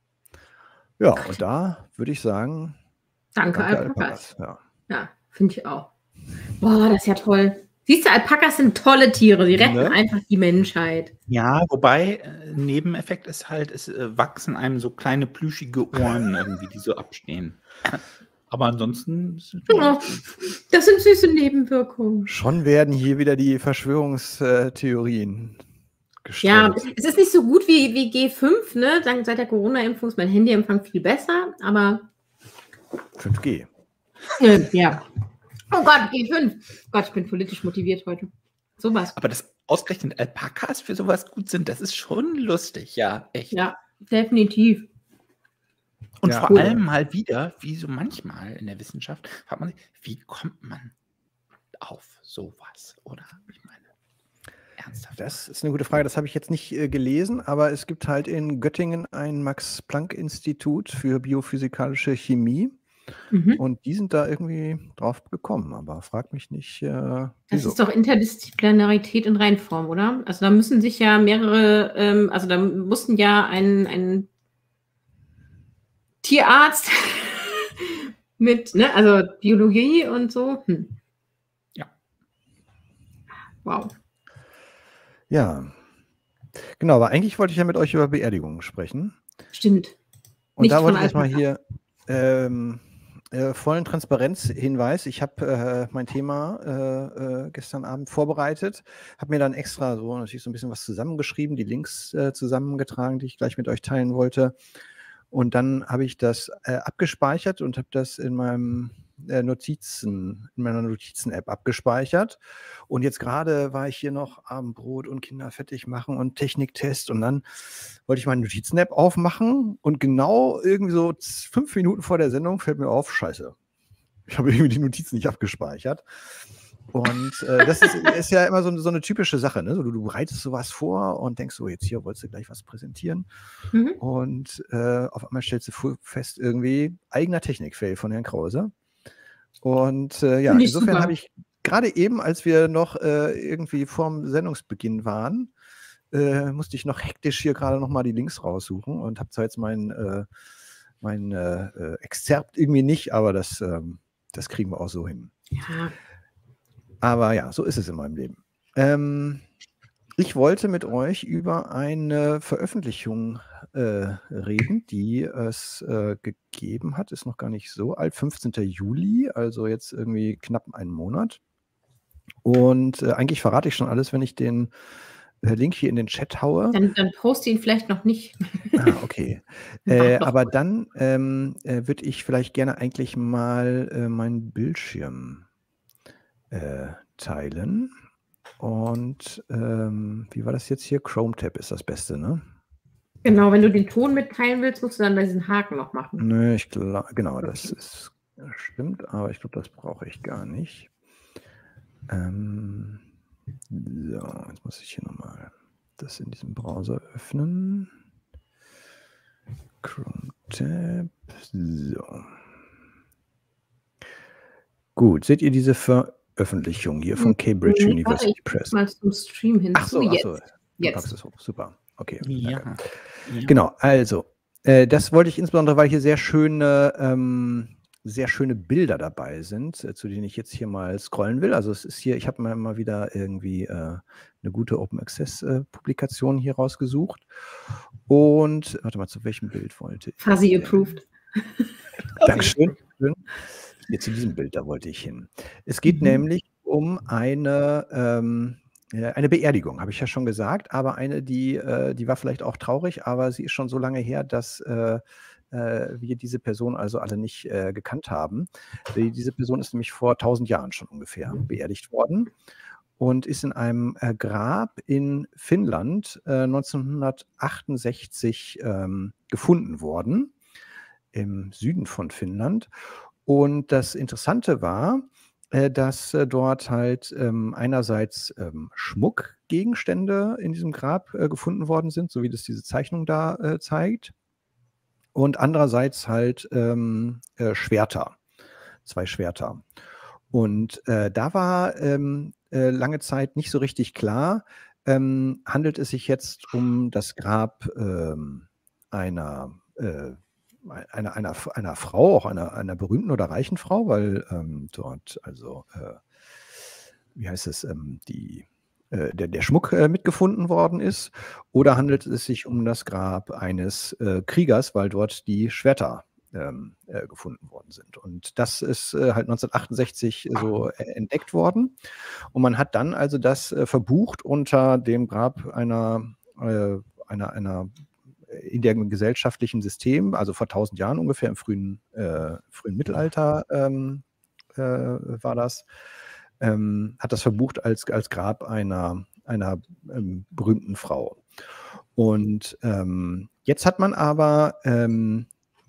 Ja, und da würde ich sagen, Danke, danke Alpakas. Alpakas. Ja. Ja, finde ich auch. Boah, das ist ja toll. Siehst du, Alpakas sind tolle Tiere. Sie retten Ne? einfach die Menschheit. Ja, wobei, äh, Nebeneffekt ist halt, es äh, wachsen einem so kleine plüschige Ohren irgendwie, die so abstehen. Aber ansonsten sind die Oh, ganz gut. das sind süße Nebenwirkungen. Schon werden hier wieder die Verschwörungstheorien Ja, gestreut. es ist nicht so gut wie, wie G fünf, ne? Dank seit der Corona-Impfung ist mein Handyempfang viel besser, aber fünf G. äh, ja. Oh Gott, G fünf. Gott, ich bin politisch motiviert heute. Sowas. Aber dass ausgerechnet Alpakas für sowas gut sind, das ist schon lustig, ja, echt. Ja, definitiv. Und Ja, vor cool. allem mal wieder, wie so manchmal in der Wissenschaft, fragt man sich, wie kommt man auf sowas, oder? Ich meine, ernsthaft. Das ist eine gute Frage. Das habe ich jetzt nicht äh, gelesen, aber es gibt halt in Göttingen ein Max-Planck-Institut für biophysikalische Chemie Mhm. und die sind da irgendwie drauf gekommen, aber frag mich nicht, äh, Das wieso. ist doch Interdisziplinarität in Reinform, oder? Also da müssen sich ja mehrere, ähm, also da mussten ja ein, ein Tierarzt mit, ne, also Biologie und so. Hm. Ja. Wow. Ja, genau, aber eigentlich wollte ich ja mit euch über Beerdigungen sprechen. Stimmt. Und Nicht da von wollte ich jetzt mal Alpaka. hier ähm, äh, vollen Transparenzhinweis. Ich habe äh, mein Thema äh, äh, gestern Abend vorbereitet, habe mir dann extra so natürlich so ein bisschen was zusammengeschrieben, die Links äh, zusammengetragen, die ich gleich mit euch teilen wollte. Und dann habe ich das äh, abgespeichert und habe das in meinem äh, Notizen, in meiner Notizen-App abgespeichert. Und jetzt gerade war ich hier noch Abendbrot und Kinder fertig machen und Techniktest. Und dann wollte ich meine Notizen-App aufmachen und genau irgendwie so z- fünf Minuten vor der Sendung fällt mir auf, scheiße, ich habe irgendwie die Notizen nicht abgespeichert. Und äh, das ist, ist ja immer so, so eine typische Sache. Ne? So, du, du bereitest sowas vor und denkst so, jetzt hier wolltest du gleich was präsentieren. Mhm. Und äh, auf einmal stellst du fu- fest, irgendwie eigener Technik-Fail von Herrn Krause. Und äh, ja, Finde ich insofern super. habe ich gerade eben, als wir noch äh, irgendwie vorm Sendungsbeginn waren, äh, musste ich noch hektisch hier gerade nochmal die Links raussuchen und habe zwar jetzt mein, äh, mein äh, äh, Exzerpt irgendwie nicht, aber das, ähm, das kriegen wir auch so hin. Ja. Aber ja, so ist es in meinem Leben. Ähm, ich wollte mit euch über eine Veröffentlichung äh, reden, die es äh, gegeben hat. Ist noch gar nicht so alt. fünfzehnten Juli, also jetzt irgendwie knapp einen Monat. Und äh, eigentlich verrate ich schon alles, wenn ich den äh, Link hier in den Chat haue. Dann, dann poste ihn vielleicht noch nicht. Ah, okay. Äh, aber dann ähm, äh, würde ich vielleicht gerne eigentlich mal äh, meinen Bildschirm äh, teilen. Und ähm, wie war das jetzt hier? Chrome Tab ist das Beste, ne? Genau, wenn du den Ton mitteilen willst, musst du dann diesen Haken noch machen. Nö, ich glaube, genau, Okay. das ist stimmt, aber ich glaube, das brauche ich gar nicht. Ähm, so, jetzt muss ich hier nochmal das in diesem Browser öffnen. Chrome Tab. So. Gut, seht ihr diese Veröffentlichung hier von Cambridge Nee, University warte, ich Press? mal zum Stream hinzu. Ach so, ach so. Jetzt. Du Jetzt. packst es hoch. Super. Okay. Ja. danke. ja. Genau, also, äh, das wollte ich insbesondere, weil hier sehr schöne, ähm, sehr schöne Bilder dabei sind, äh, zu denen ich jetzt hier mal scrollen will. Also es ist hier, ich habe mir mal wieder irgendwie äh, eine gute Open Access äh, Publikation hier rausgesucht. Und, warte mal, zu welchem Bild wollte ich? Fuzzy denn? approved. Dankeschön. Hier zu diesem Bild, da wollte ich hin. Es geht Mhm. nämlich um eine, ähm, ja, eine Beerdigung, habe ich ja schon gesagt, aber eine, die, äh, die war vielleicht auch traurig, aber sie ist schon so lange her, dass äh, äh, wir diese Person also alle nicht äh, gekannt haben. Die, diese Person ist nämlich vor tausend Jahren schon ungefähr beerdigt worden und ist in einem äh, Grab in Finnland äh, neunzehnhundertachtundsechzig ähm, gefunden worden, im Süden von Finnland. Und das Interessante war, äh, dass äh, dort halt ähm, einerseits ähm, Schmuckgegenstände in diesem Grab äh, gefunden worden sind, so wie das diese Zeichnung da äh, zeigt. Und andererseits halt ähm, äh, Schwerter, zwei Schwerter. Und äh, da war ähm, äh, lange Zeit nicht so richtig klar, ähm, handelt es sich jetzt um das Grab ähm, einer äh, einer, einer, einer Frau, auch einer, einer berühmten oder reichen Frau, weil ähm, dort also, äh, wie heißt es, ähm, die, äh, der, der Schmuck äh, mitgefunden worden ist? Oder handelt es sich um das Grab eines äh, Kriegers, weil dort die Schwerter ähm, äh, gefunden worden sind? Und das ist äh, halt neunzehnhundertachtundsechzig so äh, entdeckt worden. Und man hat dann also das äh, verbucht unter dem Grab einer, äh, einer, einer in dem gesellschaftlichen System, also vor tausend Jahren ungefähr, im frühen, äh, frühen Mittelalter ähm, äh, war das, ähm, hat das verbucht als, als Grab einer, einer ähm, berühmten Frau. Und ähm, jetzt hat man aber ähm,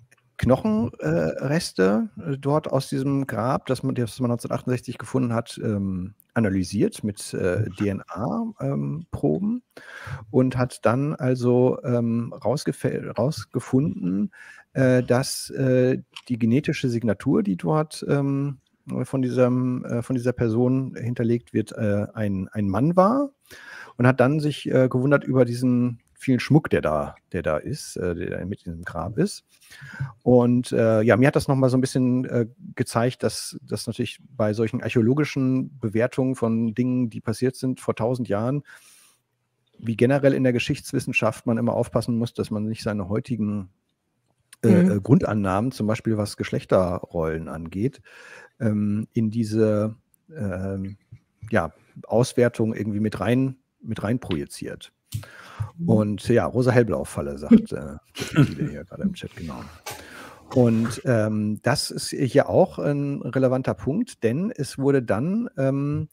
Knochenreste äh, dort aus diesem Grab, das man, das man neunzehnhundertachtundsechzig gefunden hat, ähm, analysiert mit äh, D N A-Proben ähm, und hat dann also ähm, rausgefunden, äh, dass äh, die genetische Signatur, die dort ähm, von, diesem, äh, von dieser Person hinterlegt wird, äh, ein, ein Mann war, und hat dann sich äh, gewundert über diesen vielen Schmuck, der da, der da ist, äh, der mit in diesem Grab ist. Und äh, ja, mir hat das nochmal so ein bisschen äh, gezeigt, dass das natürlich bei solchen archäologischen Bewertungen von Dingen, die passiert sind vor tausend Jahren, wie generell in der Geschichtswissenschaft man immer aufpassen muss, dass man nicht seine heutigen äh, mhm. Grundannahmen, zum Beispiel was Geschlechterrollen angeht, ähm, in diese äh, ja, Auswertung irgendwie mit rein, mit rein projiziert. Und ja, Rosa-Hellblau-Falle, sagt äh, viele hier gerade im Chat, genau. Und ähm, das ist hier auch ein relevanter Punkt, denn es wurde dann ähm,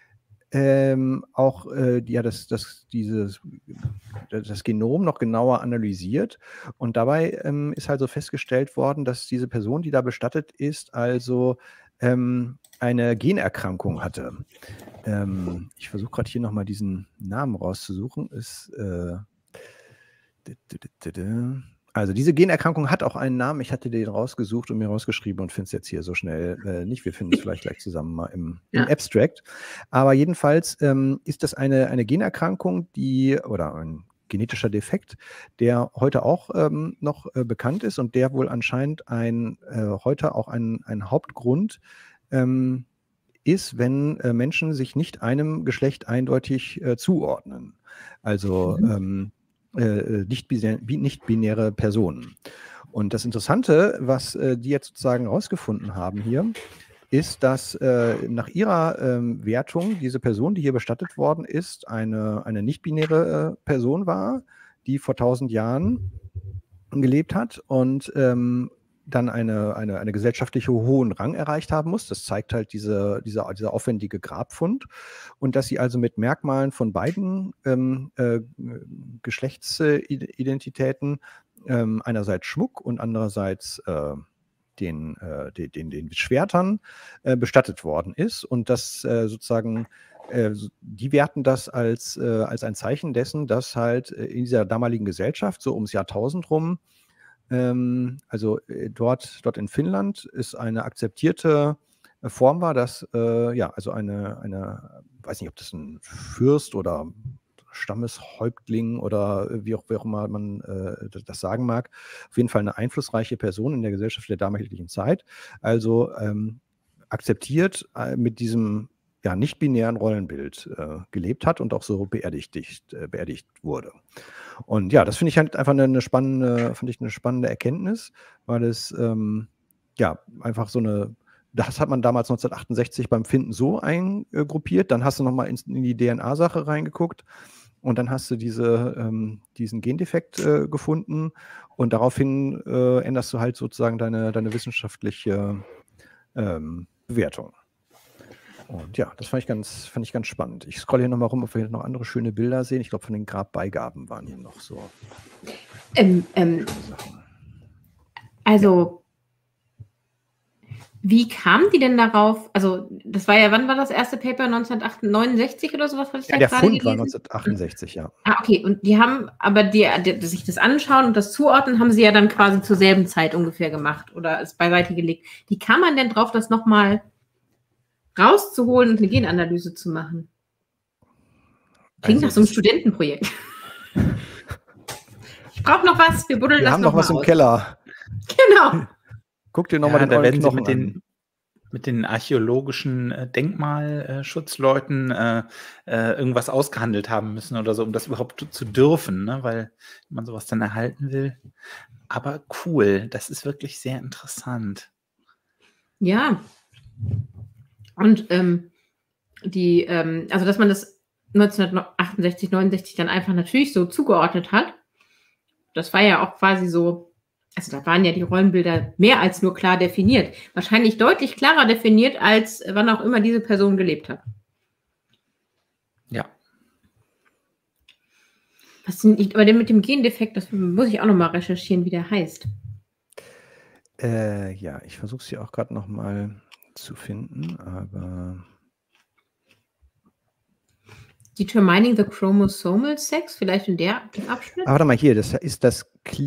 ähm, auch äh, ja, das, das, dieses, das Genom noch genauer analysiert. Und dabei ähm, ist also festgestellt worden, dass diese Person, die da bestattet ist, also ähm, eine Generkrankung hatte. Ähm, ich versuche gerade hier nochmal diesen Namen rauszusuchen. Ist, äh, also diese Generkrankung hat auch einen Namen. Ich hatte den rausgesucht und mir rausgeschrieben und finde es jetzt hier so schnell äh, nicht. Wir finden es vielleicht gleich zusammen mal im, ja. im Abstract. Aber jedenfalls ähm, ist das eine, eine Generkrankung, die, oder ein genetischer Defekt, der heute auch ähm, noch äh, bekannt ist und der wohl anscheinend ein, äh, heute auch ein, ein Hauptgrund ähm, ist, wenn äh, Menschen sich nicht einem Geschlecht eindeutig äh, zuordnen. Also mhm. ähm, äh, nicht-binäre Personen. Und das Interessante, was äh, die jetzt sozusagen herausgefunden haben hier, ist, dass äh, nach ihrer ähm, Wertung diese Person, die hier bestattet worden ist, eine, eine nicht-binäre äh, Person war, die vor tausend Jahren gelebt hat und ähm, dann eine, eine, eine gesellschaftliche hohen Rang erreicht haben muss. Das zeigt halt diese, diese, dieser aufwendige Grabfund. Und dass sie also mit Merkmalen von beiden ähm, äh, Geschlechtsidentitäten, ähm, einerseits Schmuck und andererseits äh, den, äh, den, den, den Schwertern äh, bestattet worden ist. Und das äh, sozusagen, äh, die werten das als, äh, als ein Zeichen dessen, dass halt in dieser damaligen Gesellschaft, so ums Jahrtausend rum, also dort, dort in Finnland ist eine akzeptierte Form war, dass äh, ja, also eine, eine, weiß nicht, ob das ein Fürst oder Stammeshäuptling oder wie auch, wie auch immer man äh, das sagen mag, auf jeden Fall eine einflussreiche Person in der Gesellschaft der damaligen Zeit, also ähm, akzeptiert äh, mit diesem ja, nicht-binären Rollenbild äh, gelebt hat und auch so beerdigt, äh, beerdigt wurde. Und ja, das finde ich halt einfach eine, eine spannende, finde ich eine spannende Erkenntnis, weil es ähm, ja einfach so eine, das hat man damals neunzehnhundertachtundsechzig beim Finden so eingruppiert, dann hast du nochmal in, in die D N A-Sache reingeguckt und dann hast du diese, ähm, diesen Gendefekt äh, gefunden und daraufhin äh, änderst du halt sozusagen deine, deine wissenschaftliche ähm, Bewertung. Und ja, das fand ich ganz, fand ich ganz spannend. Ich scrolle hier nochmal rum, ob wir hier noch andere schöne Bilder sehen. Ich glaube, von den Grabbeigaben waren hier noch so. Ähm, ähm, also, ja. Wie kamen die denn darauf? Also, das war ja, wann war das erste Paper? neunzehnhundertneunundsechzig oder sowas? Ja, der Fund gelesen? War neunzehnhundertachtundsechzig, ja. Ah, okay. Und die haben, aber die, die sich das anschauen und das zuordnen, haben sie ja dann quasi zur selben Zeit ungefähr gemacht oder ist beiseite gelegt. Wie kam man denn drauf, das nochmal rauszuholen und eine Genanalyse zu machen? Klingt also nach so einem Studentenprojekt. Ich brauche noch was, wir buddeln wir das haben noch noch was mal im aus. Keller. Genau. Guck dir nochmal Ja, den da ollen werden sie Knochen mit an. den, mit den archäologischen äh, Denkmalschutzleuten äh, äh, irgendwas ausgehandelt haben müssen oder so, um das überhaupt zu- zu dürfen, ne? Weil man sowas dann erhalten will. Aber cool, das ist wirklich sehr interessant. Ja. Und ähm, die, ähm, also dass man das neunzehnhundertachtundsechzig, neunundsechzig dann einfach natürlich so zugeordnet hat, das war ja auch quasi so, also da waren ja die Rollenbilder mehr als nur klar definiert. Wahrscheinlich deutlich klarer definiert, als wann auch immer diese Person gelebt hat. Ja. Faszinierend. Aber der mit dem Gendefekt, das muss ich auch nochmal recherchieren, wie der heißt. Äh, ja, ich versuche es hier auch gerade nochmal zu finden, aber Determining the chromosomal sex, vielleicht in der dem Abschnitt? Ah, warte mal, hier, das ist das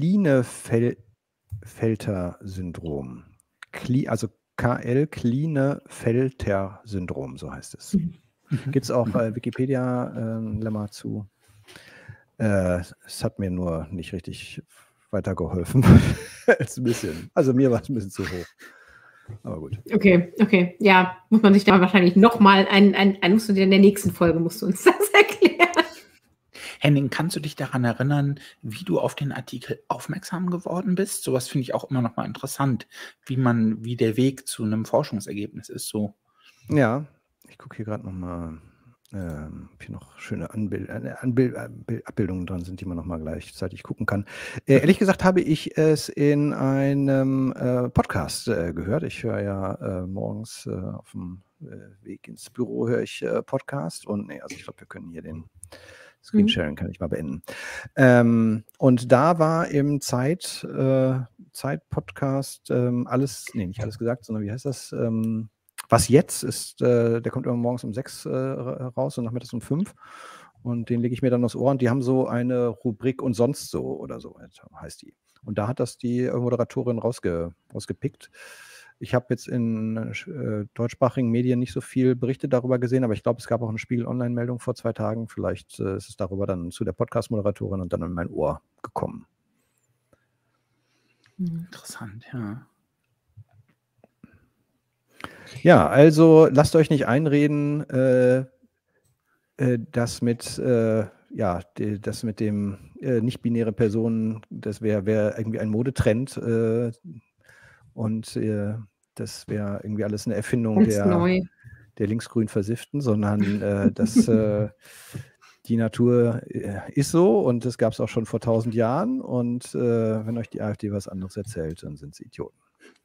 Klinefelter-Syndrom. Kli also K L, Klinefelter-Syndrom, so heißt es. Mhm. Gibt es auch äh, Wikipedia-Lemma äh, zu. Äh, es hat mir nur nicht richtig weitergeholfen. Als ein bisschen. Also mir war es ein bisschen zu hoch. Aber gut. Okay, okay. Ja, muss man sich da wahrscheinlich nochmal ein, ein, ein, musst du dir in der nächsten Folge musst du uns das erklären. Henning, kannst du dich daran erinnern, wie du auf den Artikel aufmerksam geworden bist? Sowas finde ich auch immer noch mal interessant, wie man, wie der Weg zu einem Forschungsergebnis ist. So. Ja, ich gucke hier gerade nochmal, ähm, ob hier noch schöne Anbild äh, Anbild Anbild Abbildungen dran sind, die man nochmal gleichzeitig gucken kann. Äh, ehrlich gesagt habe ich es in einem äh, Podcast äh, gehört. Ich höre ja äh, morgens äh, auf dem äh, Weg ins Büro höre ich äh, Podcast und nee, also ich glaube, wir können hier den Screensharing kann ich mal beenden. Ähm, und da war im Zeit, äh, Zeit-Podcast ähm, alles, nee, nicht alles gesagt, sondern wie heißt das? Ähm, was jetzt ist, äh, der kommt immer morgens um sechs äh, raus und nachmittags um fünf. Und den lege ich mir dann aufs Ohr und die haben so eine Rubrik und sonst so oder so heißt die. Und da hat das die Moderatorin rausge, rausgepickt. Ich habe jetzt in äh, deutschsprachigen Medien nicht so viel Berichte darüber gesehen, aber ich glaube, es gab auch eine Spiegel-Online-Meldung vor zwei Tagen. Vielleicht äh, ist es darüber dann zu der Podcast-Moderatorin und dann in mein Ohr gekommen. Interessant, ja. Ja, also lasst euch nicht einreden, äh, äh, das mit, äh, ja, die, das mit dem äh, nicht-binäre Personen, das wäre wär irgendwie ein Modetrend äh, und äh, das wäre irgendwie alles eine Erfindung Ganz der, neu. der linksgrün Versifften, sondern äh, das, äh, die Natur äh, ist so und das gab es auch schon vor tausend Jahren und äh, wenn euch die AfD was anderes erzählt, dann sind sie Idioten.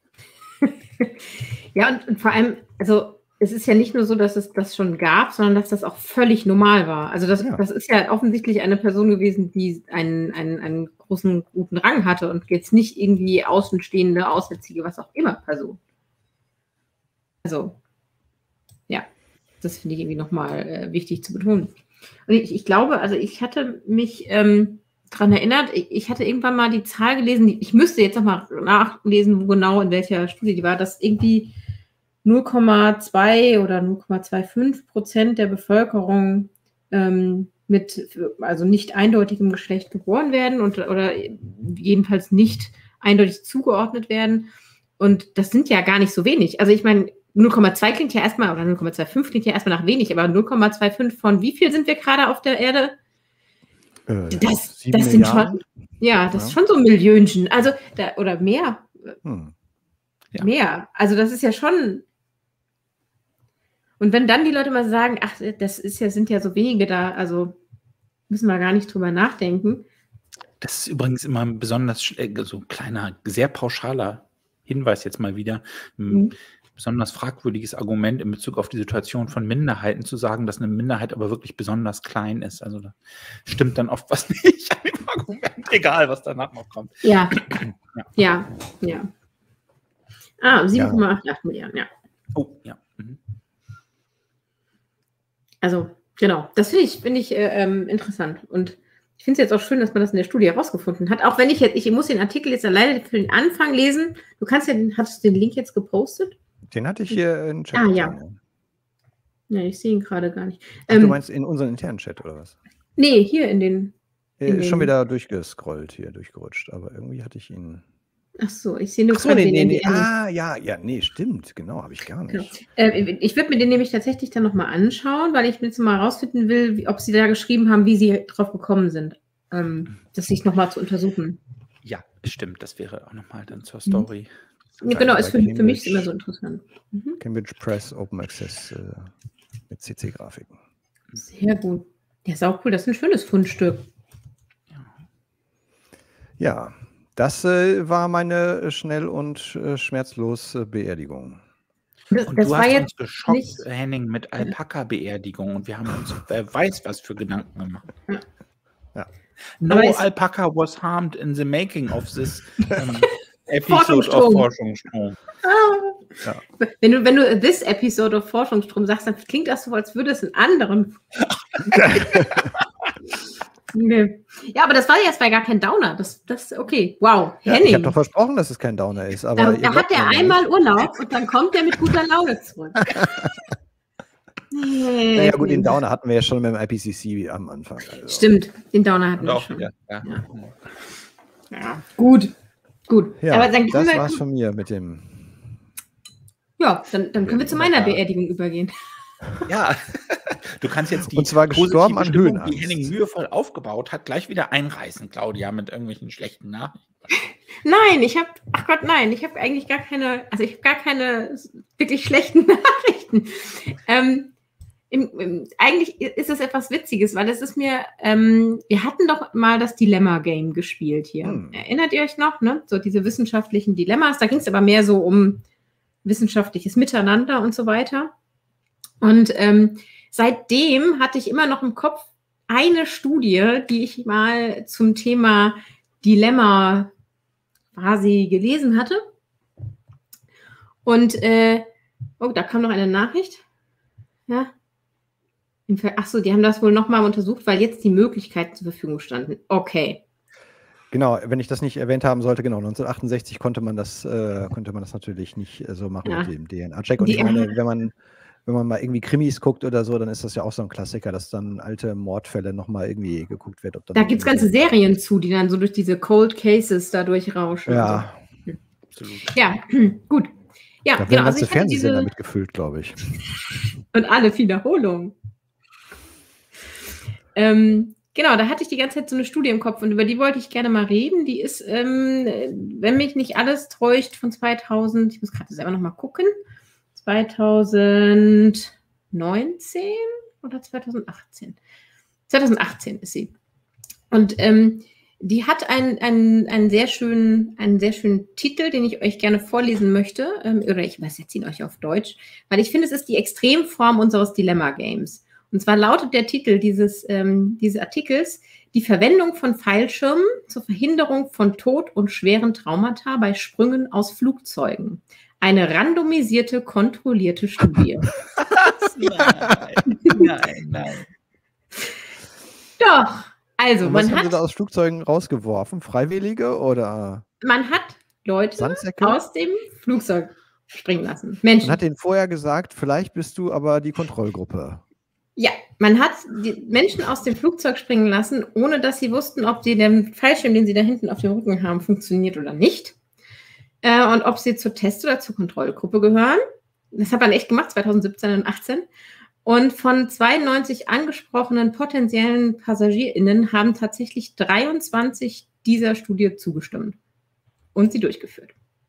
Ja, und, und vor allem, also es ist ja nicht nur so, dass es das schon gab, sondern dass das auch völlig normal war. Also das, Ja. das ist ja offensichtlich eine Person gewesen, die einen, einen, einen großen, guten Rang hatte und jetzt nicht irgendwie außenstehende, aussätzige, was auch immer Person. Also, ja, das finde ich irgendwie nochmal äh, wichtig zu betonen. Und ich, ich glaube, also ich hatte mich ähm, daran erinnert, ich, ich hatte irgendwann mal die Zahl gelesen, die, ich müsste jetzt nochmal nachlesen, wo genau, in welcher Studie die war, dass irgendwie null Komma zwei oder null Komma fünfundzwanzig Prozent der Bevölkerung ähm, mit also nicht eindeutigem Geschlecht geboren werden und, oder jedenfalls nicht eindeutig zugeordnet werden. Und das sind ja gar nicht so wenig. Also ich meine, null Komma zwei klingt ja erstmal, oder null Komma fünfundzwanzig klingt ja erstmal nach wenig, aber null Komma fünfundzwanzig von wie viel sind wir gerade auf der Erde? Äh, Das, sieben das sind Milliarden? schon, ja, das Ja. ist schon so ein Millionchen. Also, da, oder mehr. Hm. Ja. Mehr. Also das ist ja schon. Und wenn dann die Leute mal sagen, ach, das ist ja, sind ja so wenige da, also müssen wir gar nicht drüber nachdenken. Das ist übrigens immer ein besonders sch- so ein kleiner, sehr pauschaler Hinweis jetzt mal wieder. Ein Mhm. besonders fragwürdiges Argument in Bezug auf die Situation von Minderheiten zu sagen, dass eine Minderheit aber wirklich besonders klein ist. Also da stimmt dann oft was nicht an dem Argument, egal was danach noch kommt. Ja, Ja. ja, ja. Ah, sieben Komma acht Milliarden, ja. Oh, ja. Mhm. Also, genau, das finde ich, finde ich äh, ähm, interessant. Und ich finde es jetzt auch schön, dass man das in der Studie herausgefunden hat. Auch wenn ich jetzt, ich muss den Artikel jetzt alleine für den Anfang lesen. Du kannst ja, den, hattest du den Link jetzt gepostet? Den hatte ich hier in den Chat. Ah, ja. getan, Ja, ich sehe ihn gerade gar nicht. Ach, Ähm, du meinst in unseren internen Chat oder was? nee, hier in den. Äh, In ist schon den- wieder durchgescrollt hier, durchgerutscht, aber irgendwie hatte ich ihn. Ach so, ich sehe nur Ach so, gerade nee, den nee, nee. N D R. Ah, ja, ja, nee, stimmt. Genau, habe ich gar Genau. nicht. Äh, ich würde mir den nämlich tatsächlich dann nochmal anschauen, weil ich jetzt mal rausfinden will, wie, ob Sie da geschrieben haben, wie Sie drauf gekommen sind, ähm, das sich nochmal zu untersuchen. Ja, stimmt. Das wäre auch nochmal dann zur Mhm. Story. Ja, genau, bei ist für, für mich Cambridge. immer so interessant. Mhm. Cambridge Press Open Access äh, mit C C-Grafiken. Sehr gut. Ja, ist auch cool. Das ist ein schönes Fundstück. Ja, das äh, war meine schnell und äh, schmerzlos äh, Beerdigung. Das, Und das du war hast jetzt uns geschockt, nicht. Henning, mit Alpaka-Beerdigung und wir haben uns, wer weiß, was für Gedanken gemacht. Ja. Ja. No Aber es- alpaca was harmed in the making of this um, episode of Forschungsstrom. Forschungsstrom. Ah. Ja. Wenn du, wenn du this episode of Forschungsstrom sagst, dann klingt das so, als würde es einen anderen. Nee. Ja, aber das war jetzt bei gar kein Downer. Das, das okay. Wow. Ja, ich Henning. habe doch versprochen, dass es kein Downer ist. Aber Da, ihr da glaubt hat er mir nicht. einmal Urlaub und dann kommt er mit guter Laune zurück. Nee. Naja, gut, den Downer hatten wir ja schon mit dem I P C C am Anfang. Also. Stimmt, den Downer hatten Und wir auch schon. wieder. Ja. Ja. Ja, gut. Gut. Ja, aber dann das können war's wir, von mir mit dem. ja, dann, dann können wir zu meiner Wunderbar. Beerdigung übergehen. Ja, du kannst jetzt die Und zwar gestorben positive an Stimmung, Höhenangst. die Henning mühevoll aufgebaut hat, gleich wieder einreißen, Claudia, mit irgendwelchen schlechten Nachrichten. Nein, ich habe, ach Gott, nein, ich habe eigentlich gar keine, also ich habe gar keine wirklich schlechten Nachrichten. Ähm, im, im, eigentlich ist es etwas Witziges, weil es ist mir, ähm, wir hatten doch mal das Dilemma-Game gespielt hier. Hm. Erinnert ihr euch noch, ne? So diese wissenschaftlichen Dilemmas, da ging es aber mehr so um wissenschaftliches Miteinander und so weiter. Und ähm, seitdem hatte ich immer noch im Kopf eine Studie, die ich mal zum Thema Dilemma quasi gelesen hatte. Und, äh, oh, da kam noch eine Nachricht. Ja. Achso, die haben das wohl nochmal untersucht, weil jetzt die Möglichkeiten zur Verfügung standen. Okay. Genau, wenn ich das nicht erwähnt haben sollte, genau, neunzehnhundertachtundsechzig konnte man das, äh, konnte man das natürlich nicht äh, so machen Ja. mit dem D N A-Check. Und Die- ich meine, wenn man, wenn man mal irgendwie Krimis guckt oder so, dann ist das ja auch so ein Klassiker, dass dann alte Mordfälle nochmal irgendwie geguckt wird. Ob dann Da gibt es ganze Serien zu, die dann so durch diese Cold Cases da durchrauschen. Ja, Absolut. Ja, gut. Ja, da werden genau. Also ganze ich hatte Fernsehsender diese mitgefüllt, glaube ich. und alle Wiederholungen. Ähm, genau, da hatte ich die ganze Zeit so eine Studie im Kopf und über die wollte ich gerne mal reden. Die ist, ähm, wenn mich nicht alles täuscht, von zweitausend, ich muss gerade selber noch mal gucken, zweitausendneunzehn oder zweitausendachtzehn? zweitausendachtzehn ist sie. Und ähm, die hat einen, einen, einen, sehr schönen, einen sehr schönen Titel, den ich euch gerne vorlesen möchte. Ähm, oder ich übersetze ihn euch auf Deutsch, weil ich finde, es ist die Extremform unseres Dilemma-Games. Und zwar lautet der Titel dieses, ähm, dieses Artikels: Die Verwendung von Fallschirmen zur Verhinderung von Tod und schweren Traumata bei Sprüngen aus Flugzeugen. Eine randomisierte, kontrollierte Studie. Nein, nein, nein. Doch, also Und was man haben sie da hat, aus Flugzeugen rausgeworfen? Freiwillige oder man hat Leute Sandsäcke? aus dem Flugzeug springen lassen. Menschen. Man hat denen vorher gesagt, vielleicht bist du aber die Kontrollgruppe. Ja, man hat die Menschen aus dem Flugzeug springen lassen, ohne dass sie wussten, ob die den Fallschirm, den sie da hinten auf dem Rücken haben, funktioniert oder nicht. Äh, und ob sie zur Test- oder zur Kontrollgruppe gehören. Das hat man echt gemacht, zweitausendsiebzehn und achtzehn. Und von zweiundneunzig angesprochenen potenziellen PassagierInnen haben tatsächlich dreiundzwanzig dieser Studie zugestimmt und sie durchgeführt.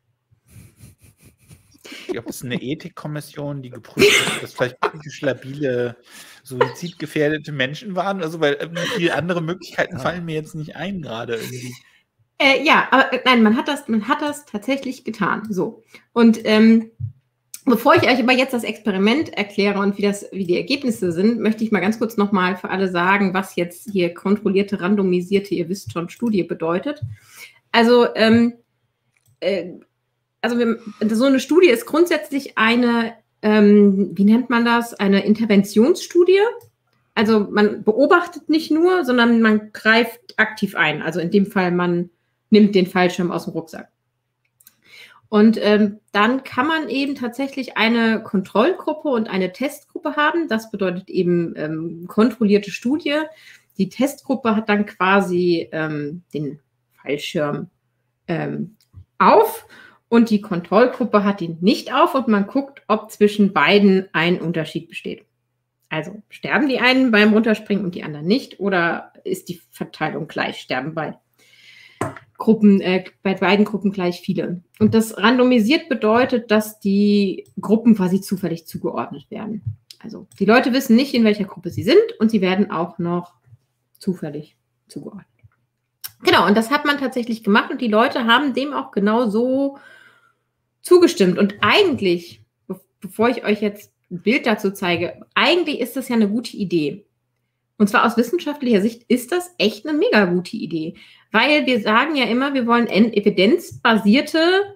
Ich glaube, es ist eine Ethikkommission, die geprüft hat, dass vielleicht psychisch labile, suizidgefährdete Menschen waren. Also, weil irgendwie viele andere Möglichkeiten fallen mir jetzt nicht ein gerade irgendwie. Äh, ja, aber äh, nein, man hat das, man hat das tatsächlich getan. So. Und ähm, bevor ich euch aber jetzt das Experiment erkläre und wie, das, wie die Ergebnisse sind, möchte ich mal ganz kurz nochmal für alle sagen, was jetzt hier kontrollierte, randomisierte, ihr wisst schon, Studie bedeutet. Also, ähm, äh, also wir, so eine Studie ist grundsätzlich eine, ähm, wie nennt man das, eine Interventionsstudie. Also man beobachtet nicht nur, sondern man greift aktiv ein. Also in dem Fall, man nimmt den Fallschirm aus dem Rucksack. Und ähm, dann kann man eben tatsächlich eine Kontrollgruppe und eine Testgruppe haben. Das bedeutet eben ähm, kontrollierte Studie. Die Testgruppe hat dann quasi ähm, den Fallschirm ähm, auf und die Kontrollgruppe hat ihn nicht auf und man guckt, ob zwischen beiden ein Unterschied besteht. Also sterben die einen beim Runterspringen und die anderen nicht oder ist die Verteilung gleich, sterben beide Gruppen, äh, bei beiden Gruppen gleich viele. Und das randomisiert bedeutet, dass die Gruppen quasi zufällig zugeordnet werden. Also die Leute wissen nicht, in welcher Gruppe sie sind und sie werden auch noch zufällig zugeordnet. Genau, und das hat man tatsächlich gemacht und die Leute haben dem auch genau so zugestimmt. Und eigentlich, be bevor ich euch jetzt ein Bild dazu zeige, eigentlich ist das ja eine gute Idee. Und zwar aus wissenschaftlicher Sicht ist das echt eine mega gute Idee. Weil wir sagen ja immer, wir wollen evidenzbasierte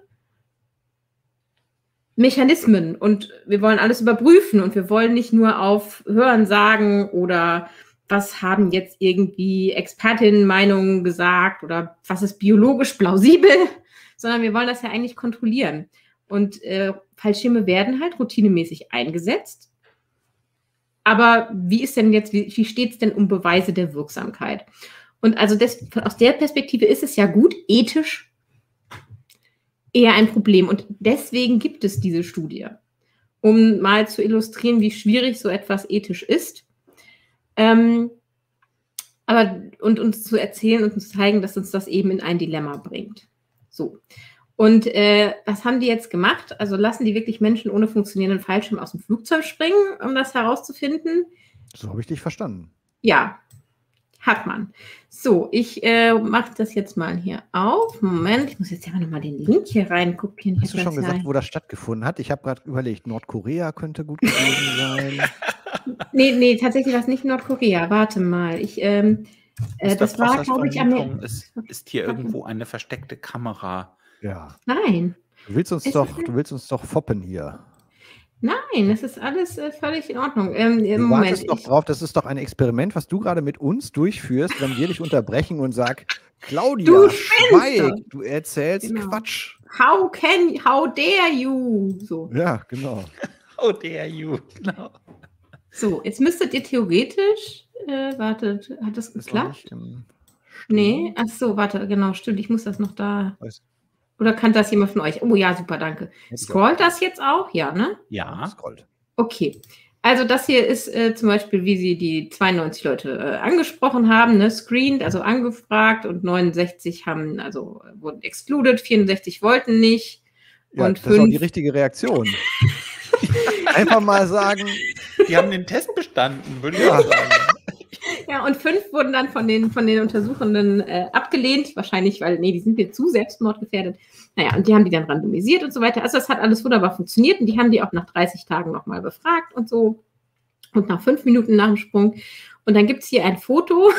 Mechanismen und wir wollen alles überprüfen und wir wollen nicht nur auf Hörensagen oder was haben jetzt irgendwie Expertinnenmeinungen gesagt oder was ist biologisch plausibel, sondern wir wollen das ja eigentlich kontrollieren. Und äh, Fallschirme werden halt routinemäßig eingesetzt. Aber wie ist denn jetzt, wie, wie steht es denn um Beweise der Wirksamkeit? Und also das, aus der Perspektive ist es ja gut, ethisch eher ein Problem. Und deswegen gibt es diese Studie, um mal zu illustrieren, wie schwierig so etwas ethisch ist. Ähm, aber und uns zu erzählen und uns zeigen, dass uns das eben in ein Dilemma bringt. So. Und äh, was haben die jetzt gemacht? Also lassen die wirklich Menschen ohne funktionierenden Fallschirm aus dem Flugzeug springen, um das herauszufinden? So habe ich dich verstanden. Ja, hat man. So, ich äh, mache das jetzt mal hier auf. Moment, ich muss jetzt ja nochmal den Link hier reingucken. Hast du schon gesagt, wo das stattgefunden hat? Ich habe gerade überlegt, Nordkorea könnte gut gewesen sein. Nee, nee, tatsächlich war es nicht Nordkorea. Warte mal. Ich, ähm, äh, das, das war, glaube ich, am... Ist, ist hier irgendwo eine versteckte Kamera? Ja. Nein. Du willst uns, doch, du willst uns doch foppen hier. Nein, das ist alles äh, völlig in Ordnung. Ähm, du Moment, wartest doch drauf, das ist doch ein Experiment, was du gerade mit uns durchführst, wenn wir dich unterbrechen und sagen, Claudia, du schweig, du erzählst genau. Quatsch. How can, how dare you? So. Ja, genau. How dare you, genau. So, jetzt müsstet ihr theoretisch, äh, wartet, hat das geklappt? Nee, ach so, warte, genau, stimmt, ich muss das noch da... Weiß. Oder kann das jemand von euch? Oh ja, super, danke. Scrollt das jetzt auch? Ja, ne? Ja. Scrollt. Okay. Also das hier ist äh, zum Beispiel, wie sie die zweiundneunzig Leute äh, angesprochen haben, ne? Screened, also angefragt und neunundsechzig haben, also wurden excluded, vierundsechzig wollten nicht. Ja, und das fünf... ist auch die richtige Reaktion. Einfach mal sagen. Die haben den Test bestanden, würde ich ja sagen. Ja, und fünf wurden dann von den, von den Untersuchenden äh, abgelehnt, wahrscheinlich, weil, nee, die sind mir zu selbstmordgefährdet. Naja, und die haben die dann randomisiert und so weiter. Also das hat alles wunderbar funktioniert und die haben die auch nach dreißig Tagen nochmal befragt und so. Und nach fünf Minuten nach dem Sprung. Und dann gibt es hier ein Foto.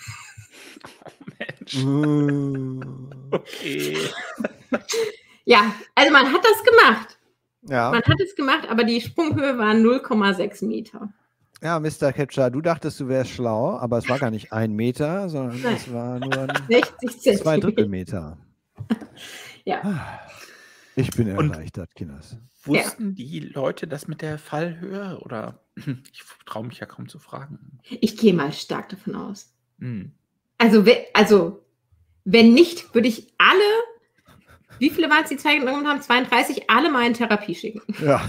Mensch. Okay. Ja, also man hat das gemacht. Ja. Man hat es gemacht, aber die Sprunghöhe war null Komma sechs Meter. Ja, Mister Ketcher, du dachtest, du wärst schlau, aber es war gar nicht ein Meter, sondern Nein. es war nur ein sechzig zwei Drittel Meter. Ja. Ich bin erleichtert, Kinders. Wussten ja. die Leute das mit der Fallhöhe? Oder ich traue mich ja kaum zu fragen. Ich gehe mal stark davon aus. Hm. Also, also, wenn nicht, würde ich alle, wie viele waren es, die zwei genommen haben? zweiunddreißig, alle mal in Therapie schicken. Ja.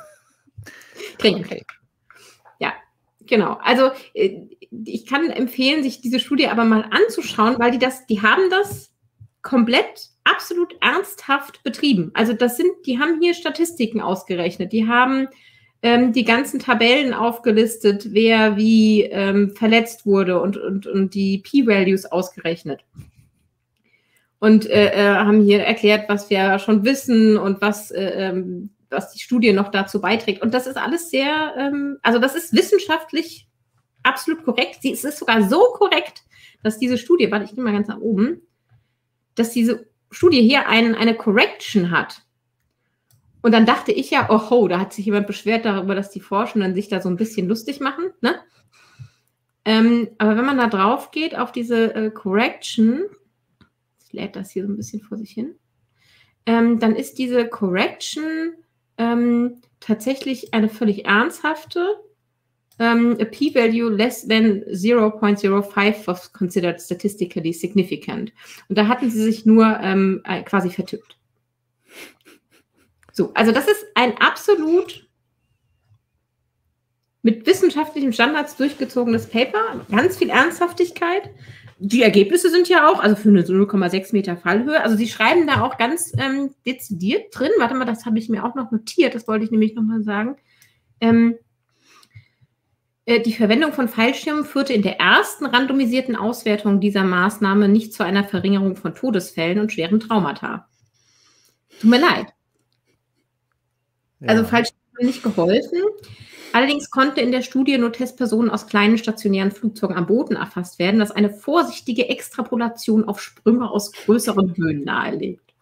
Okay. Ja, genau. Also ich kann empfehlen, sich diese Studie aber mal anzuschauen, weil die das, die haben das komplett absolut ernsthaft betrieben. Also das sind, die haben hier Statistiken ausgerechnet, die haben ähm, die ganzen Tabellen aufgelistet, wer wie ähm, verletzt wurde und, und, und die P-Values ausgerechnet. Und äh, äh, haben hier erklärt, was wir schon wissen und was äh, ähm, was die Studie noch dazu beiträgt. Und das ist alles sehr, ähm, also das ist wissenschaftlich absolut korrekt. Sie, es ist sogar so korrekt, dass diese Studie, warte, ich gehe mal ganz nach oben, dass diese Studie hier ein, eine Correction hat. Und dann dachte ich ja, oh ho, da hat sich jemand beschwert darüber, dass die Forschenden sich da so ein bisschen lustig machen. Ne? Ähm, aber wenn man da drauf geht, auf diese äh, Correction, jetzt lädt das hier so ein bisschen vor sich hin, ähm, dann ist diese Correction Ähm, tatsächlich eine völlig ernsthafte. Um, a p-value less than zero point zero five was considered statistically significant. Und da hatten sie sich nur ähm, quasi vertippt. So, also das ist ein absolut mit wissenschaftlichen Standards durchgezogenes Paper, ganz viel Ernsthaftigkeit. Die Ergebnisse sind ja auch, also für eine null Komma sechs Meter Fallhöhe, also sie schreiben da auch ganz ähm, dezidiert drin, warte mal, das habe ich mir auch noch notiert, das wollte ich nämlich nochmal sagen, ähm, äh, die Verwendung von Fallschirmen führte in der ersten randomisierten Auswertung dieser Maßnahme nicht zu einer Verringerung von Todesfällen und schweren Traumata. Tut mir leid. Ja. Also Fallschirme haben nicht geholfen. Allerdings konnte in der Studie nur Testpersonen aus kleinen stationären Flugzeugen am Boden erfasst werden, was eine vorsichtige Extrapolation auf Sprünge aus größeren Höhen nahelegt.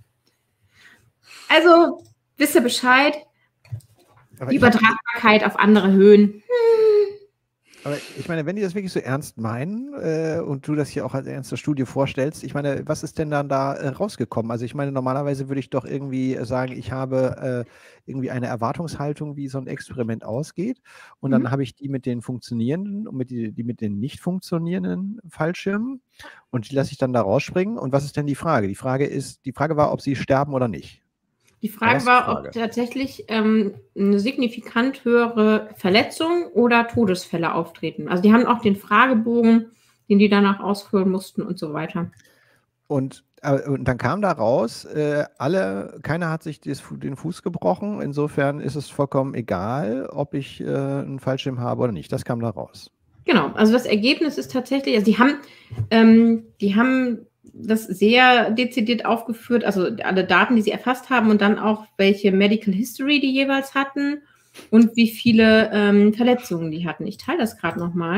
Also, wisst ihr Bescheid? Aber Die ich hab- Übertragbarkeit auf andere Höhen. Aber ich meine, wenn die das wirklich so ernst meinen äh, und du das hier auch als ernste Studie vorstellst, ich meine, was ist denn dann da äh, rausgekommen? Also ich meine, normalerweise würde ich doch irgendwie äh, sagen, ich habe äh, irgendwie eine Erwartungshaltung, wie so ein Experiment ausgeht und dann Mhm. habe ich die mit den funktionierenden und mit die, die mit den nicht funktionierenden Fallschirmen und die lasse ich dann da rausspringen. Und was ist denn die Frage? Die Frage ist, die Frage war, ob sie sterben oder nicht. Die Ja, das Frage ist die war, Frage. ob tatsächlich ähm, eine signifikant höhere Verletzung oder Todesfälle auftreten. Also die haben auch den Fragebogen, den die danach ausfüllen mussten und so weiter. Und, äh, und dann kam da raus, äh, alle, keiner hat sich des, Fu- den Fuß gebrochen. Insofern ist es vollkommen egal, ob ich äh, einen Fallschirm habe oder nicht. Das kam da raus. Genau, also das Ergebnis ist tatsächlich, also die haben, ähm, die haben das sehr dezidiert aufgeführt, also alle Daten, die sie erfasst haben und dann auch, welche Medical History die jeweils hatten und wie viele ähm, Verletzungen die hatten. Ich teile das gerade nochmal.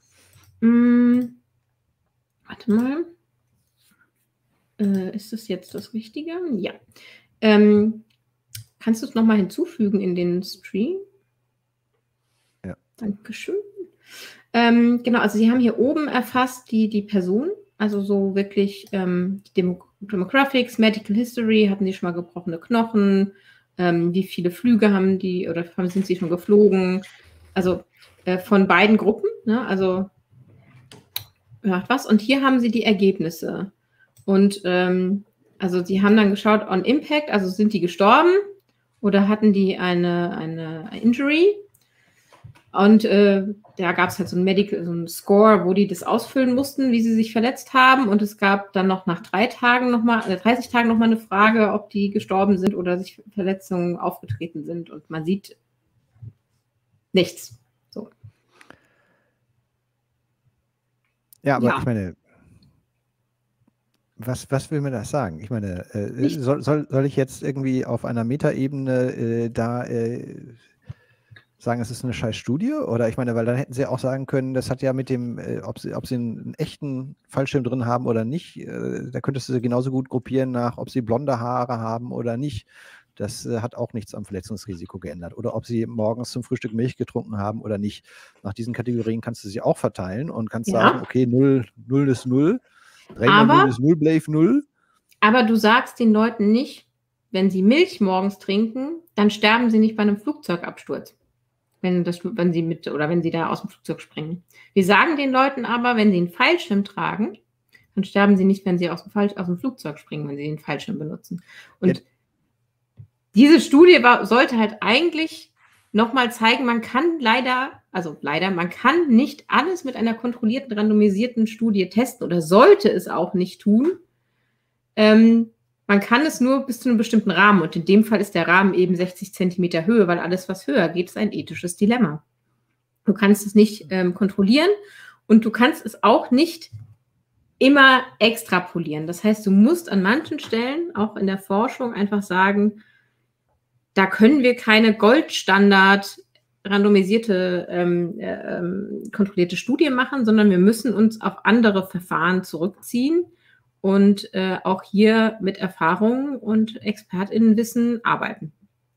Hm, warte mal. Äh, ist das jetzt das Richtige? Ja. Ähm, kannst du es nochmal hinzufügen in den Stream? Ja. Dankeschön. Ähm, genau, also sie haben hier oben erfasst die, die Person, also so wirklich ähm, die Demo Demographics, Medical History, hatten die schon mal gebrochene Knochen, ähm, wie viele Flüge haben die oder haben, sind sie schon geflogen, also äh, von beiden Gruppen, ne? Also ja, was? Und hier haben sie die Ergebnisse. Und ähm, also sie haben dann geschaut on Impact, also sind die gestorben oder hatten die eine, eine Injury? Und äh, da gab es halt so ein Medical, so ein Score, wo die das ausfüllen mussten, wie sie sich verletzt haben. Und es gab dann noch nach drei Tagen nochmal, äh, dreißig Tagen nochmal eine Frage, ob die gestorben sind oder sich Verletzungen aufgetreten sind. Und man sieht nichts. So. Ja, aber Ja. ich meine, was, was will mir das sagen? Ich meine, äh, Nicht- soll, soll, soll ich jetzt irgendwie auf einer Metaebene äh, da äh, sagen, es ist eine scheiß Studie? Oder ich meine, weil dann hätten sie auch sagen können, das hat ja mit dem, äh, ob sie, ob sie einen, einen echten Fallschirm drin haben oder nicht, äh, da könntest du sie genauso gut gruppieren nach, ob sie blonde Haare haben oder nicht. Das äh, hat auch nichts am Verletzungsrisiko geändert. Oder ob sie morgens zum Frühstück Milch getrunken haben oder nicht. Nach diesen Kategorien kannst du sie auch verteilen und kannst Ja. sagen, okay, null, null ist null, drei mal Aber- null ist null, bleib null. Aber du sagst den Leuten nicht, wenn sie Milch morgens trinken, dann sterben sie nicht bei einem Flugzeugabsturz. Wenn, das, wenn sie mit oder wenn sie da aus dem Flugzeug springen. Wir sagen den Leuten aber, wenn sie einen Fallschirm tragen, dann sterben sie nicht, wenn sie aus dem, Fall, aus dem Flugzeug springen, wenn sie den Fallschirm benutzen. Und Ja. diese Studie war, sollte halt eigentlich nochmal zeigen, man kann leider, also leider, man kann nicht alles mit einer kontrollierten, randomisierten Studie testen oder sollte es auch nicht tun. Ähm, man kann es nur bis zu einem bestimmten Rahmen und in dem Fall ist der Rahmen eben sechzig Zentimeter Höhe, weil alles, was höher geht, ist ein ethisches Dilemma. Du kannst es nicht ähm, kontrollieren und du kannst es auch nicht immer extrapolieren. Das heißt, du musst an manchen Stellen, auch in der Forschung, einfach sagen, da können wir keine Goldstandard randomisierte, ähm, äh, kontrollierte Studie machen, sondern wir müssen uns auf andere Verfahren zurückziehen und äh, auch hier mit Erfahrung und ExpertInnenwissen arbeiten.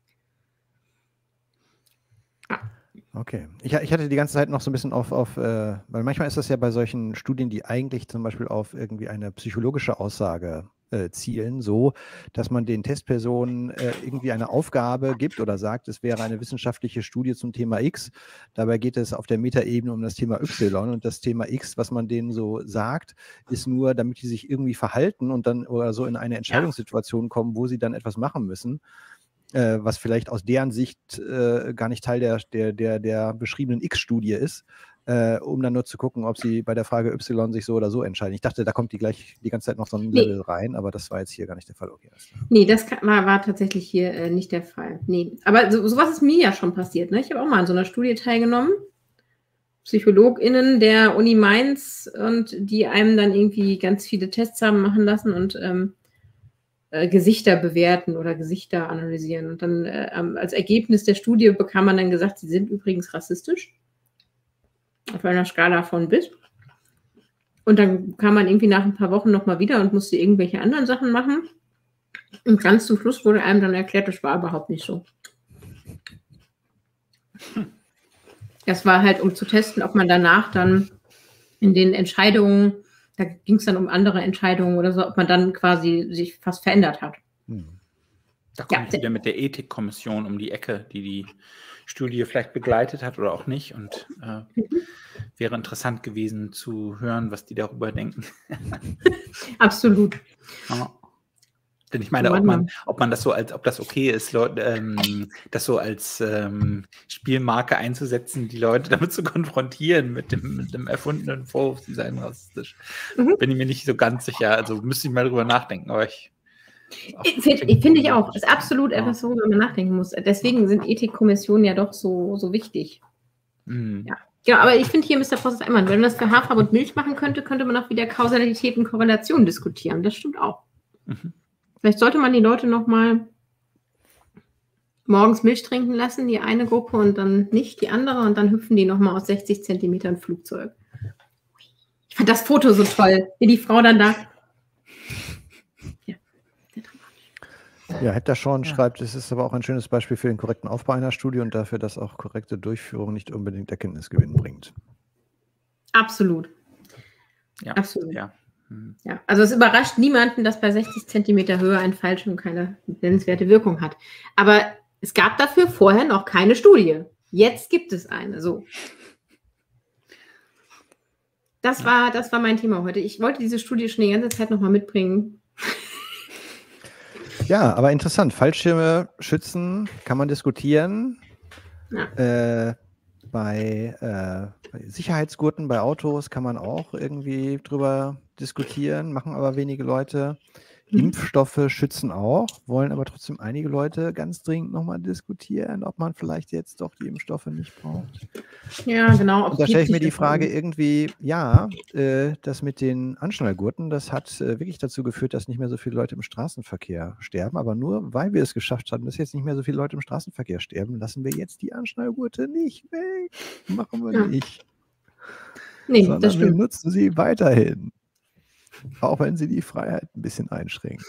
Okay. Ich, ich hatte die ganze Zeit noch so ein bisschen auf, auf äh, weil manchmal ist das ja bei solchen Studien, die eigentlich zum Beispiel auf irgendwie eine psychologische Aussage äh, zielen, so, dass man den Testpersonen äh, irgendwie eine Aufgabe gibt oder sagt, es wäre eine wissenschaftliche Studie zum Thema X. Dabei geht es auf der Metaebene um das Thema Y und das Thema X, was man denen so sagt, ist nur, damit die sich irgendwie verhalten und dann oder so in eine Entscheidungssituation kommen, wo sie dann etwas machen müssen. äh, was vielleicht aus deren Sicht äh, gar nicht Teil der, der, der, der beschriebenen X-Studie ist, äh, um dann nur zu gucken, ob sie bei der Frage Y sich so oder so entscheiden. Ich dachte, da kommt die gleich die ganze Zeit noch so ein Nee. Level rein, aber das war jetzt hier gar nicht der Fall. Okay, alles klar. Nee, das kann, war, war tatsächlich hier äh, nicht der Fall. Nee. Aber so, sowas ist mir ja schon passiert. Ne? Ich habe auch mal an so einer Studie teilgenommen. PsychologInnen der Uni Mainz und die einem dann irgendwie ganz viele Tests haben machen lassen und ähm, äh, Gesichter bewerten oder Gesichter analysieren. Und dann äh, als Ergebnis der Studie bekam man dann gesagt, sie sind übrigens rassistisch. Auf einer Skala von bis. Und dann kam man irgendwie nach ein paar Wochen nochmal wieder und musste irgendwelche anderen Sachen machen. Und ganz zum Schluss wurde einem dann erklärt, das war überhaupt nicht so. Das war halt, um zu testen, ob man danach dann in den Entscheidungen, da ging es dann um andere Entscheidungen oder so, ob man dann quasi sich fast verändert hat. Hm. Da komme Ja. ich wieder mit der Ethikkommission um die Ecke, die die Studie vielleicht begleitet hat oder auch nicht. Und äh, wäre interessant gewesen zu hören, was die darüber denken. Absolut. Ja. Denn ich meine, ob man, ob man das so als, ob das okay ist, Leute, ähm, das so als ähm, Spielmarke einzusetzen, die Leute damit zu konfrontieren mit dem, mit dem erfundenen Vorwurf, sie seien rassistisch. Mhm. Bin ich mir nicht so ganz sicher. Also müsste ich mal drüber nachdenken. Aber ich Finde ich, find ich auch. Ist absolut Ja. etwas, worüber man nachdenken muss. Deswegen sind Ethikkommissionen ja doch so, so wichtig. Hm. Ja. Genau, aber ich finde hier Mister Voss Einmann, wenn man das für Haarfarbe und Milch machen könnte, könnte man auch wieder Kausalität und Korrelation diskutieren. Das stimmt auch. Mhm. Vielleicht sollte man die Leute nochmal morgens Milch trinken lassen, die eine Gruppe und dann nicht die andere und dann hüpfen die nochmal aus sechzig Zentimetern Flugzeug. Ich fand das Foto so toll, wie die Frau dann da. Ja, sehr dramatisch. Ja, Hepta Sean Ja. schreibt, es ist aber auch ein schönes Beispiel für den korrekten Aufbau einer Studie und dafür, dass auch korrekte Durchführung nicht unbedingt Erkenntnisgewinn bringt. Absolut. Ja. Absolut. Ja. Hm. Ja, also es überrascht niemanden, dass bei sechzig Zentimeter Höhe ein Fallschirm keine nennenswerte Wirkung hat. Aber es gab dafür vorher noch keine Studie. Jetzt gibt es eine. So. Das war, das war mein Thema heute. Ich wollte diese Studie schon die ganze Zeit nochmal mitbringen. Ja, aber interessant. Fallschirme schützen kann man diskutieren. Ja. Äh, bei, äh, bei Sicherheitsgurten bei Autos kann man auch irgendwie drüber diskutieren, machen aber wenige Leute. Mhm. Impfstoffe schützen auch, wollen aber trotzdem einige Leute ganz dringend nochmal diskutieren, ob man vielleicht jetzt doch die Impfstoffe nicht braucht. Ja, genau. Und da stelle ich mir die Frage irgendwie, ja, äh, das mit den Anschnallgurten, das hat äh, wirklich dazu geführt, dass nicht mehr so viele Leute im Straßenverkehr sterben. Aber nur weil wir es geschafft haben, dass jetzt nicht mehr so viele Leute im Straßenverkehr sterben, lassen wir jetzt die Anschnallgurte nicht weg. Machen wir Ja. nicht. Nee, Sondern das wir stimmt. nutzen sie weiterhin. Auch wenn sie die Freiheit ein bisschen einschränken.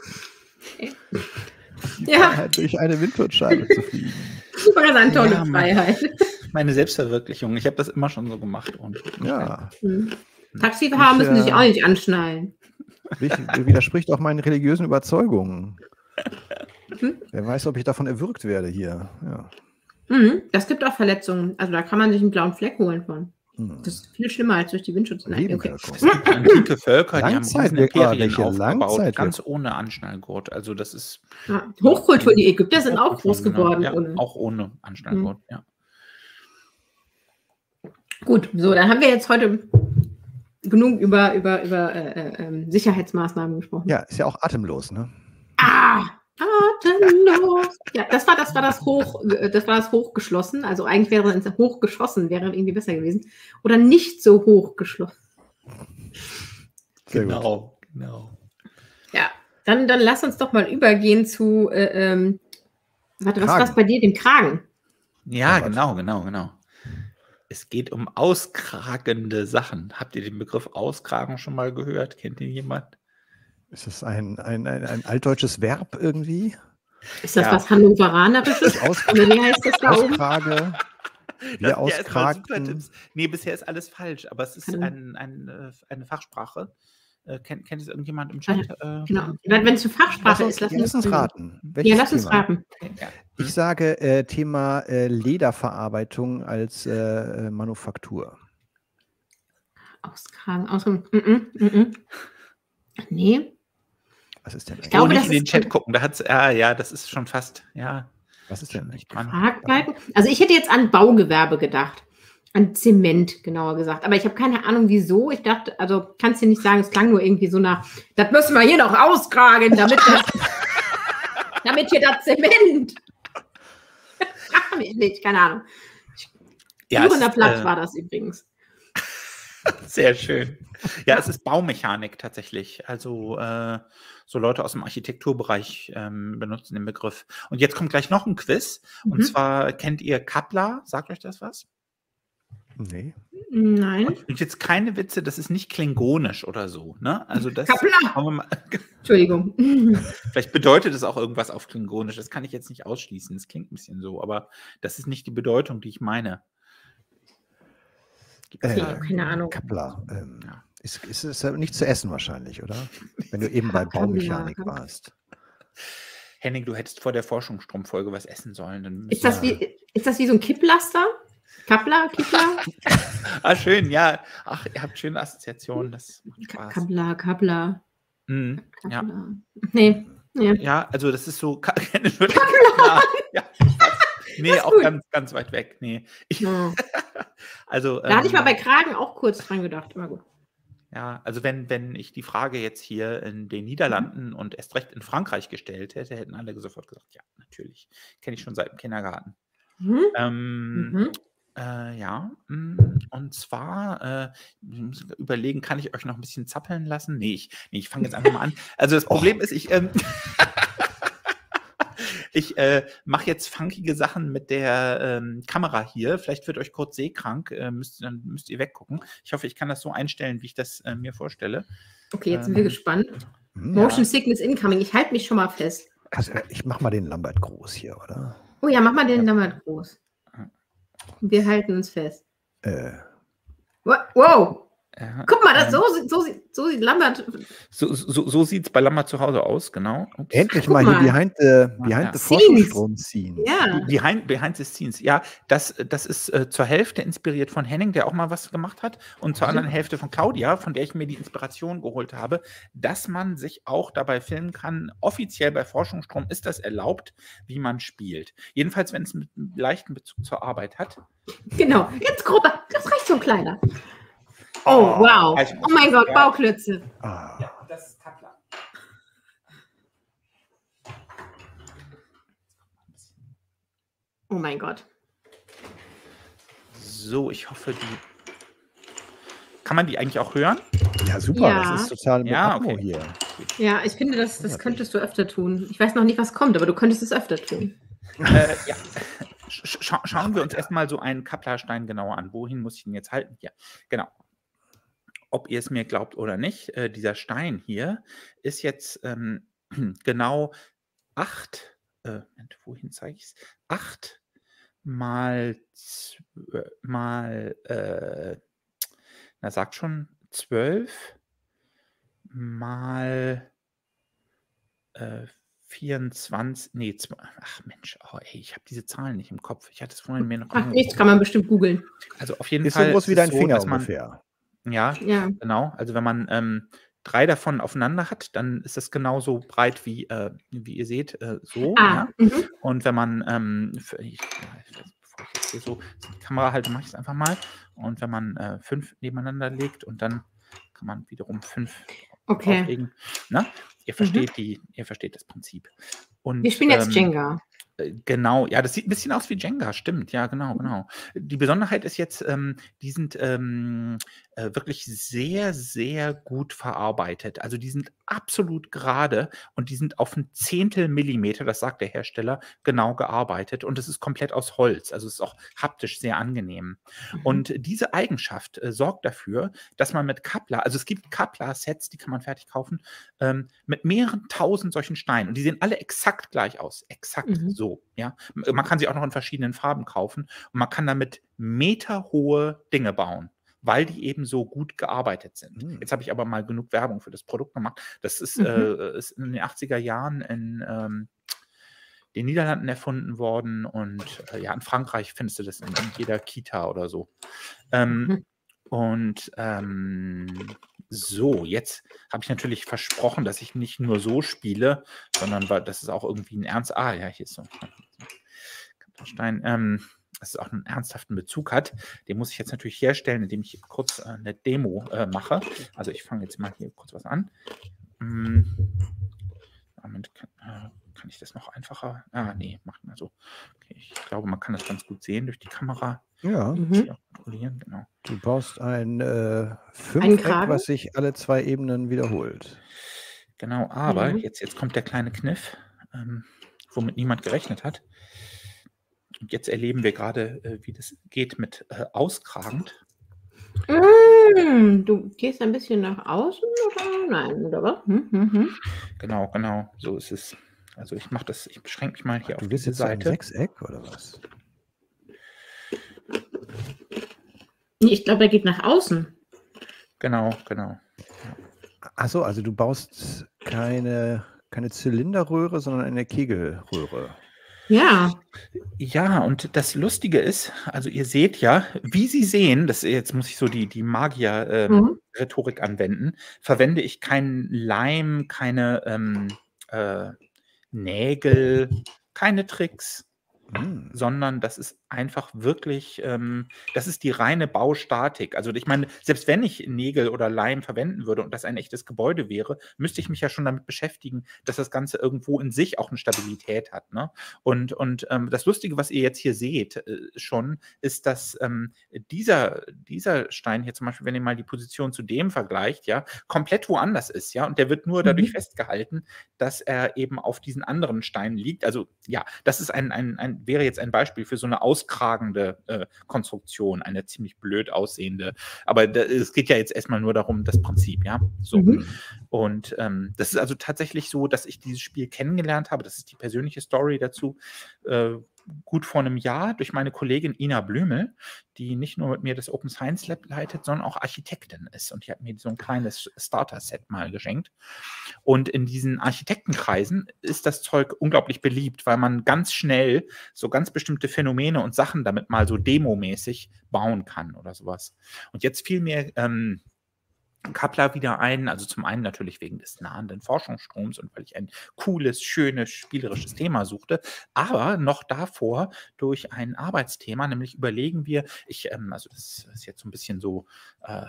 Die Ja. Freiheit, durch eine Windschutzscheibe zu fliegen. Das ist eine tolle Ja, Mann. Freiheit. Meine Selbstverwirklichung. Ich habe das immer schon so gemacht. Und Ja, Mhm. Taxifahrer Ich, müssen sich äh, auch nicht anschnallen. wich- widerspricht auch meinen religiösen Überzeugungen. Hm? Wer weiß, ob ich davon erwürgt werde hier. Ja. Mhm. Das gibt auch Verletzungen. Also da kann man sich einen blauen Fleck holen von. Hm. Das ist viel schlimmer als durch die Windschutz. Nein, okay. Nebenwirkungen. antike Völker, die haben Langzeitwirkung, Imperien welche aufgebaut, Langzeitwirkung? ganz ohne Anschnallgurt. Also das ist Ja. Hochkultur, die Ägypter sind auch groß Genau, geworden. ja, ohne. auch ohne Anschnallgurt, ja. Gut, so, dann haben wir jetzt heute genug über, über, über äh, äh, Sicherheitsmaßnahmen gesprochen. Ja, ist ja auch atemlos, ne? Ah, atemlos. Ja, das war das war das hoch, äh, das war das hochgeschlossen. Also eigentlich wäre es hochgeschossen, wäre irgendwie besser gewesen. Oder nicht so hochgeschlossen. Sehr gut. Genau, genau. Ja, dann, dann lass uns doch mal übergehen zu, äh, ähm, warte, was Kragen. war bei dir, dem Kragen? Ja, Oh Gott. genau, genau, genau. Es geht um auskragende Sachen. Habt ihr den Begriff Auskragen schon mal gehört? Kennt ihn jemand? Ist das ein, ein, ein, ein altdeutsches Verb irgendwie? Ist das Ja. was Hannoveranerisches? Aus, Oder wie heißt das da oben? Auskrage. Das- Der ja, es war super auskragten. Tipps. Nee, bisher ist alles falsch, aber es ist Hallo. ein, ein, äh, eine Fachsprache. Äh, kennt, kennt es irgendjemand im Chat? Äh, Genau. Wenn es eine Fachsprache ist, lass Ja, lass uns uns raten. Ja, Welches lass uns Thema? raten. Ja. Ich sage äh, Thema äh, Lederverarbeitung als äh, äh, Manufaktur. Auskragen, auskragen. Mm -mm, mm -mm. Nee. Was ist denn Ich glaube, oh, nicht das in den ist- Chat gucken, da hat's, ja, ja, das ist schon fast, ja. Was ist denn nicht dran? Parkbalken? Also ich hätte jetzt an Baugewerbe gedacht. An Zement, genauer gesagt. Aber ich habe keine Ahnung, wieso. Ich dachte, also kannst du nicht sagen, es klang nur irgendwie so nach, das müssen wir hier noch austragen, damit, das, damit hier das Zement. Ach, nicht, keine Ahnung. Ja, Führender es ist, Platz äh, war das übrigens. Sehr schön. Ja, es ist Baumechanik tatsächlich. Also äh, so Leute aus dem Architekturbereich ähm, benutzen den Begriff. Und jetzt kommt gleich noch ein Quiz. Und Mhm. zwar kennt ihr Kapla? Sagt euch das was? Nee. Nein. Und jetzt keine Witze, das ist nicht klingonisch oder so. Ne? Also das. Kapla! Schauen wir mal. Entschuldigung. Vielleicht bedeutet es auch irgendwas auf klingonisch. Das kann ich jetzt nicht ausschließen. Das klingt ein bisschen so, aber das ist nicht die Bedeutung, die ich meine. Äh, Ja, keine Ahnung. Kapla. Ähm, Ja. ist, ist, ist ja nicht zu essen wahrscheinlich, oder? Wenn du eben bei Kapla. Baumechanik warst. Henning, du hättest vor der Forschungsstromfolge was essen sollen. Dann Ist das, wie, ist das wie so ein Kipplaster? Kappler? Kippler? Ah, schön, ja. Ach, ihr habt schöne Assoziationen. Das macht Spaß. Kappler, Kappler. Mhm, ja. Kappler. Nee. Ja. ja, also das ist so. Kapla! Ja, nee, auch gut. ganz, ganz weit weg. Nee. Ich, Ja. also, Da hatte ich mal ähm, bei Kragen auch kurz dran gedacht. Aber gut. ja, also wenn, wenn ich die Frage jetzt hier in den Niederlanden und erst recht in Frankreich gestellt hätte, hätten alle sofort gesagt, ja, natürlich. Kenne ich schon seit dem Kindergarten. Mhm. Ähm, Mhm. äh, ja, mm, und zwar, äh, ich muss überlegen, kann ich euch noch ein bisschen zappeln lassen? Nee, ich, nee, ich fange jetzt einfach mal an. Also das Problem ist, ich, ähm, ich äh, mache jetzt funkige Sachen mit der ähm, Kamera hier. Vielleicht wird euch kurz seekrank, äh, müsst, dann müsst ihr weggucken. Ich hoffe, ich kann das so einstellen, wie ich das äh, mir vorstelle. Okay, jetzt sind wir Ähm, gespannt. Hm. Motion Sickness incoming. Ich halte mich schon mal fest. Also, ich mach mal den Lambert groß hier, oder? Oh ja, mach mal den Ja. Lambert groß. Wir halten uns fest. Äh, Wa- Wow! Ja, Guck mal, das, ähm, so, sieht- so, sieht- so sieht Lambert. So, so, so sieht es bei Lambert zu Hause aus, genau. Ups. endlich Guck mal hier mal. behind the, behind Ja. the Scenes. Forschungsstrom-Scene. Ja. Behind, behind the scenes. Ja, das, das ist äh, zur Hälfte inspiriert von Henning, der auch mal was gemacht hat, und zur anderen Hälfte von Claudia, von der ich mir die Inspiration geholt habe, dass man sich auch dabei filmen kann. Offiziell bei Forschungsstrom ist das erlaubt, wie man spielt. Jedenfalls, wenn es einen leichten Bezug zur Arbeit hat. Genau, ganz grob. Das reicht so ein kleiner. Oh, wow. ich muss- Oh mein Gott, ja. Bauklötze. Ah, Ja, das ist Kaplan. Oh mein Gott. So, ich hoffe, die. Kann man die eigentlich auch hören? ja, super. Ja. Das ist total mit Ja, Atmo okay. hier. Ja, ich finde, das, das könntest du öfter tun. Ich weiß noch nicht, was kommt, aber du könntest es öfter tun. Äh, ja. Sch scha schauen wir uns erstmal so einen Kaplarstein genauer an. Wohin muss ich ihn jetzt halten? Ja, genau. Ob ihr es mir glaubt oder nicht, äh, dieser Stein hier ist jetzt ähm, genau acht, äh, Moment, wohin zeige ich es? Acht mal, zw- mal äh, na sagt schon, zwölf mal äh, vierundzwanzig, nee, zw- ach Mensch, oh, ey, ich habe diese Zahlen nicht im Kopf. Ich hatte es vorhin mir noch Macht nichts, angeguckt. kann man bestimmt googeln. Also auf jeden Ist Fall so groß wie ist dein es so, Finger dass man, ungefähr. ja, Ja. genau. Also wenn man ähm, drei davon aufeinander hat, dann ist das genauso breit wie, äh, wie ihr seht, äh, so. Ah, Ja? mhm. Und wenn man, ähm, für, ich, ja, bevor ich jetzt hier so die Kamera halte, mache ich es einfach mal. Und wenn man äh, fünf nebeneinander legt und dann kann man wiederum fünf Okay. auflegen. Na? Ihr versteht die, ihr versteht das Prinzip. Und, Wir spielen jetzt ähm, Jenga. äh, Genau, ja, das sieht ein bisschen aus wie Jenga, stimmt, ja, genau, genau. Die Besonderheit ist jetzt, ähm, die sind ähm, äh, wirklich sehr, sehr gut verarbeitet. Also die sind absolut gerade und die sind auf ein Zehntel Millimeter, das sagt der Hersteller, genau gearbeitet und es ist komplett aus Holz, also es ist auch haptisch sehr angenehm. Mhm. Und diese Eigenschaft äh, sorgt dafür, dass man mit Kaplar, also es gibt Kaplar-Sets, die kann man fertig kaufen, ähm, mit mehreren tausend solchen Steinen und die sehen alle exakt gleich aus, exakt Mhm. so, ja. M- Man kann sie auch noch in verschiedenen Farben kaufen und man kann damit meterhohe Dinge bauen, weil die eben so gut gearbeitet sind. Hm. Jetzt habe ich aber mal genug Werbung für das Produkt gemacht. Das ist, Mhm. äh, ist in den achtziger Jahren in ähm, den Niederlanden erfunden worden und äh, ja, in Frankreich findest du das in, in jeder Kita oder so. Ähm, Mhm. und ähm, so, jetzt habe ich natürlich versprochen, dass ich nicht nur so spiele, sondern weil das ist auch irgendwie ein Ernst. Ah, ja, hier ist so. Stein, ähm, das auch einen ernsthaften Bezug hat, den muss ich jetzt natürlich herstellen, indem ich kurz äh, eine Demo äh, mache. Also ich fange jetzt mal hier kurz was an. Hm, damit kann, äh, kann ich das noch einfacher? Ah, nee, macht mal so. Okay, ich glaube, man kann das ganz gut sehen durch die Kamera. Ja. Mhm. Kontrollieren, genau. Du baust ein äh, Ein Fünfeck, Kragen? was sich alle zwei Ebenen wiederholt. Genau, aber Ja. jetzt, jetzt kommt der kleine Kniff, ähm, womit niemand gerechnet hat. Und jetzt erleben wir gerade, äh, wie das geht mit äh, auskragend. Mm, du gehst ein bisschen nach außen oder nein, oder was? Hm, hm, hm. Genau, genau, so ist es. Also ich mache das, ich beschränke mich mal hier Du auf willst diese jetzt so ein Seite. Sechseck oder was? Nee, ich glaube, er geht nach außen. Genau, genau. Achso, also du baust keine, keine Zylinderröhre, sondern eine Kegelröhre. Ja. Ja, und das Lustige ist, also ihr seht ja, wie Sie sehen, das jetzt muss ich so die, die Magier-Rhetorik Mhm. anwenden, verwende ich keinen Leim, keine ähm, äh, Nägel, keine Tricks, Hm. sondern das ist einfach wirklich, ähm, das ist die reine Baustatik. Also ich meine, selbst wenn ich Nägel oder Leim verwenden würde und das ein echtes Gebäude wäre, müsste ich mich ja schon damit beschäftigen, dass das Ganze irgendwo in sich auch eine Stabilität hat. Ne? Und, und ähm, das Lustige, was ihr jetzt hier seht, äh, schon, ist, dass ähm, dieser, dieser Stein hier zum Beispiel, wenn ihr mal die Position zu dem vergleicht, ja, komplett woanders ist, ja, und der wird nur dadurch Mhm. festgehalten, dass er eben auf diesen anderen Steinen liegt. Also ja, das ist ein, ein, ein wäre jetzt ein Beispiel für so eine auskragende äh, Konstruktion, eine ziemlich blöd aussehende. Aber da, es geht ja jetzt erstmal nur darum, das Prinzip, ja. So. Mhm. Und ähm, das ist also tatsächlich so, dass ich dieses Spiel kennengelernt habe. Das ist die persönliche Story dazu. Äh, gut vor einem Jahr durch meine Kollegin Ina Blümel, die nicht nur mit mir das Open Science Lab leitet, sondern auch Architektin ist. Und die hat mir so ein kleines Starter-Set mal geschenkt. Und in diesen Architektenkreisen ist das Zeug unglaublich beliebt, weil man ganz schnell so ganz bestimmte Phänomene und Sachen damit mal so demomäßig bauen kann oder sowas. Und jetzt fiel mir ähm, Kapla wieder ein, also zum einen natürlich wegen des nahenden Forschungsstroms und weil ich ein cooles, schönes, spielerisches Thema suchte, aber noch davor durch ein Arbeitsthema, nämlich überlegen wir, ich, ähm, also das ist jetzt so ein bisschen so äh,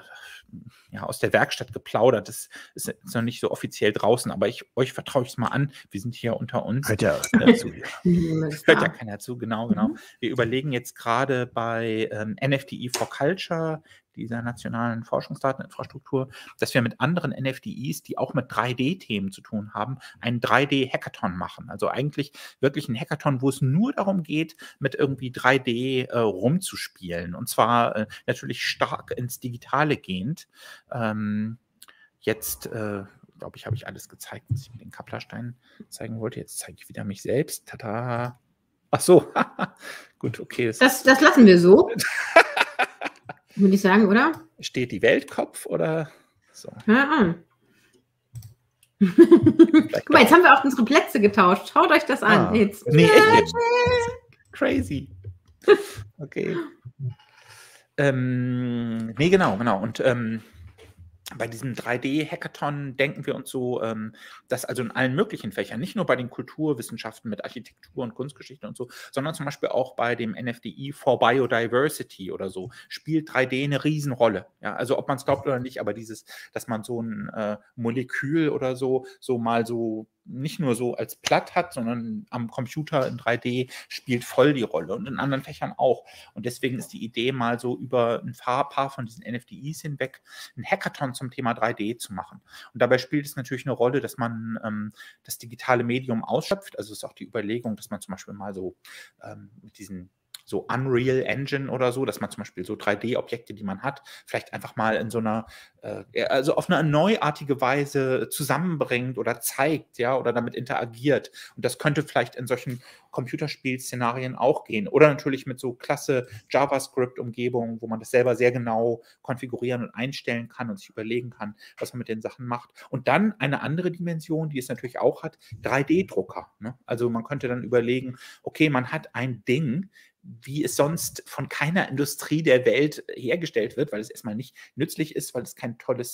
ja, aus der Werkstatt geplaudert, das ist jetzt noch nicht so offiziell draußen, aber ich, euch vertraue ich es mal an, wir sind hier unter uns. Hört ja keiner zu hier. Hört ja keiner zu, genau, genau. Mhm. Wir überlegen jetzt gerade bei ähm, N F T I for Culture, dieser nationalen Forschungsdateninfrastruktur, dass wir mit anderen N F T Is, die auch mit drei D-Themen zu tun haben, einen drei D-Hackathon machen. Also eigentlich wirklich ein Hackathon, wo es nur darum geht, mit irgendwie drei D äh, rumzuspielen. Und zwar äh, natürlich stark ins Digitale gehend. Ähm, jetzt, äh, glaube ich, habe ich alles gezeigt, was ich mit den Kaplersteinen zeigen wollte. Jetzt zeige ich wieder mich selbst. Tada! Ach so, gut, okay. Das, Das, das lassen wir so. Würde ich sagen, oder? steht die Weltkopf oder so? Ja. Guck mal, jetzt haben wir auch unsere Plätze getauscht. Schaut euch das an. Ah. Jetzt. Nee, echt jetzt? Crazy. Okay. Ähm, nee, genau, genau. Und ähm, bei diesem drei D-Hackathon denken wir uns so, ähm, dass also in allen möglichen Fächern, nicht nur bei den Kulturwissenschaften mit Architektur und Kunstgeschichte und so, sondern zum Beispiel auch bei dem N F D I for Biodiversity oder so, spielt drei D eine Riesenrolle. Ja, also ob man es glaubt oder nicht, aber dieses, dass man so ein äh, Molekül oder so, so mal so nicht nur so als platt hat, sondern am Computer in drei D spielt voll die Rolle und in anderen Fächern auch. Und deswegen ist die Idee, mal so über ein paar von diesen N F D Is hinweg ein Hackathon zum Thema drei D zu machen. Und dabei spielt es natürlich eine Rolle, dass man ähm, das digitale Medium ausschöpft. Also ist auch die Überlegung, dass man zum Beispiel mal so ähm, mit diesen so Unreal Engine oder so, dass man zum Beispiel so drei D-Objekte, die man hat, vielleicht einfach mal in so einer, äh, also auf eine neuartige Weise zusammenbringt oder zeigt, ja, oder damit interagiert. Und das könnte vielleicht in solchen Computerspiel-Szenarien auch gehen. Oder natürlich mit so klasse JavaScript-Umgebungen, wo man das selber sehr genau konfigurieren und einstellen kann und sich überlegen kann, was man mit den Sachen macht. Und dann eine andere Dimension, die es natürlich auch hat, drei D-Drucker. Ne? Also man könnte dann überlegen, okay, man hat ein Ding, wie es sonst von keiner Industrie der Welt hergestellt wird, weil es erstmal nicht nützlich ist, weil es kein tolles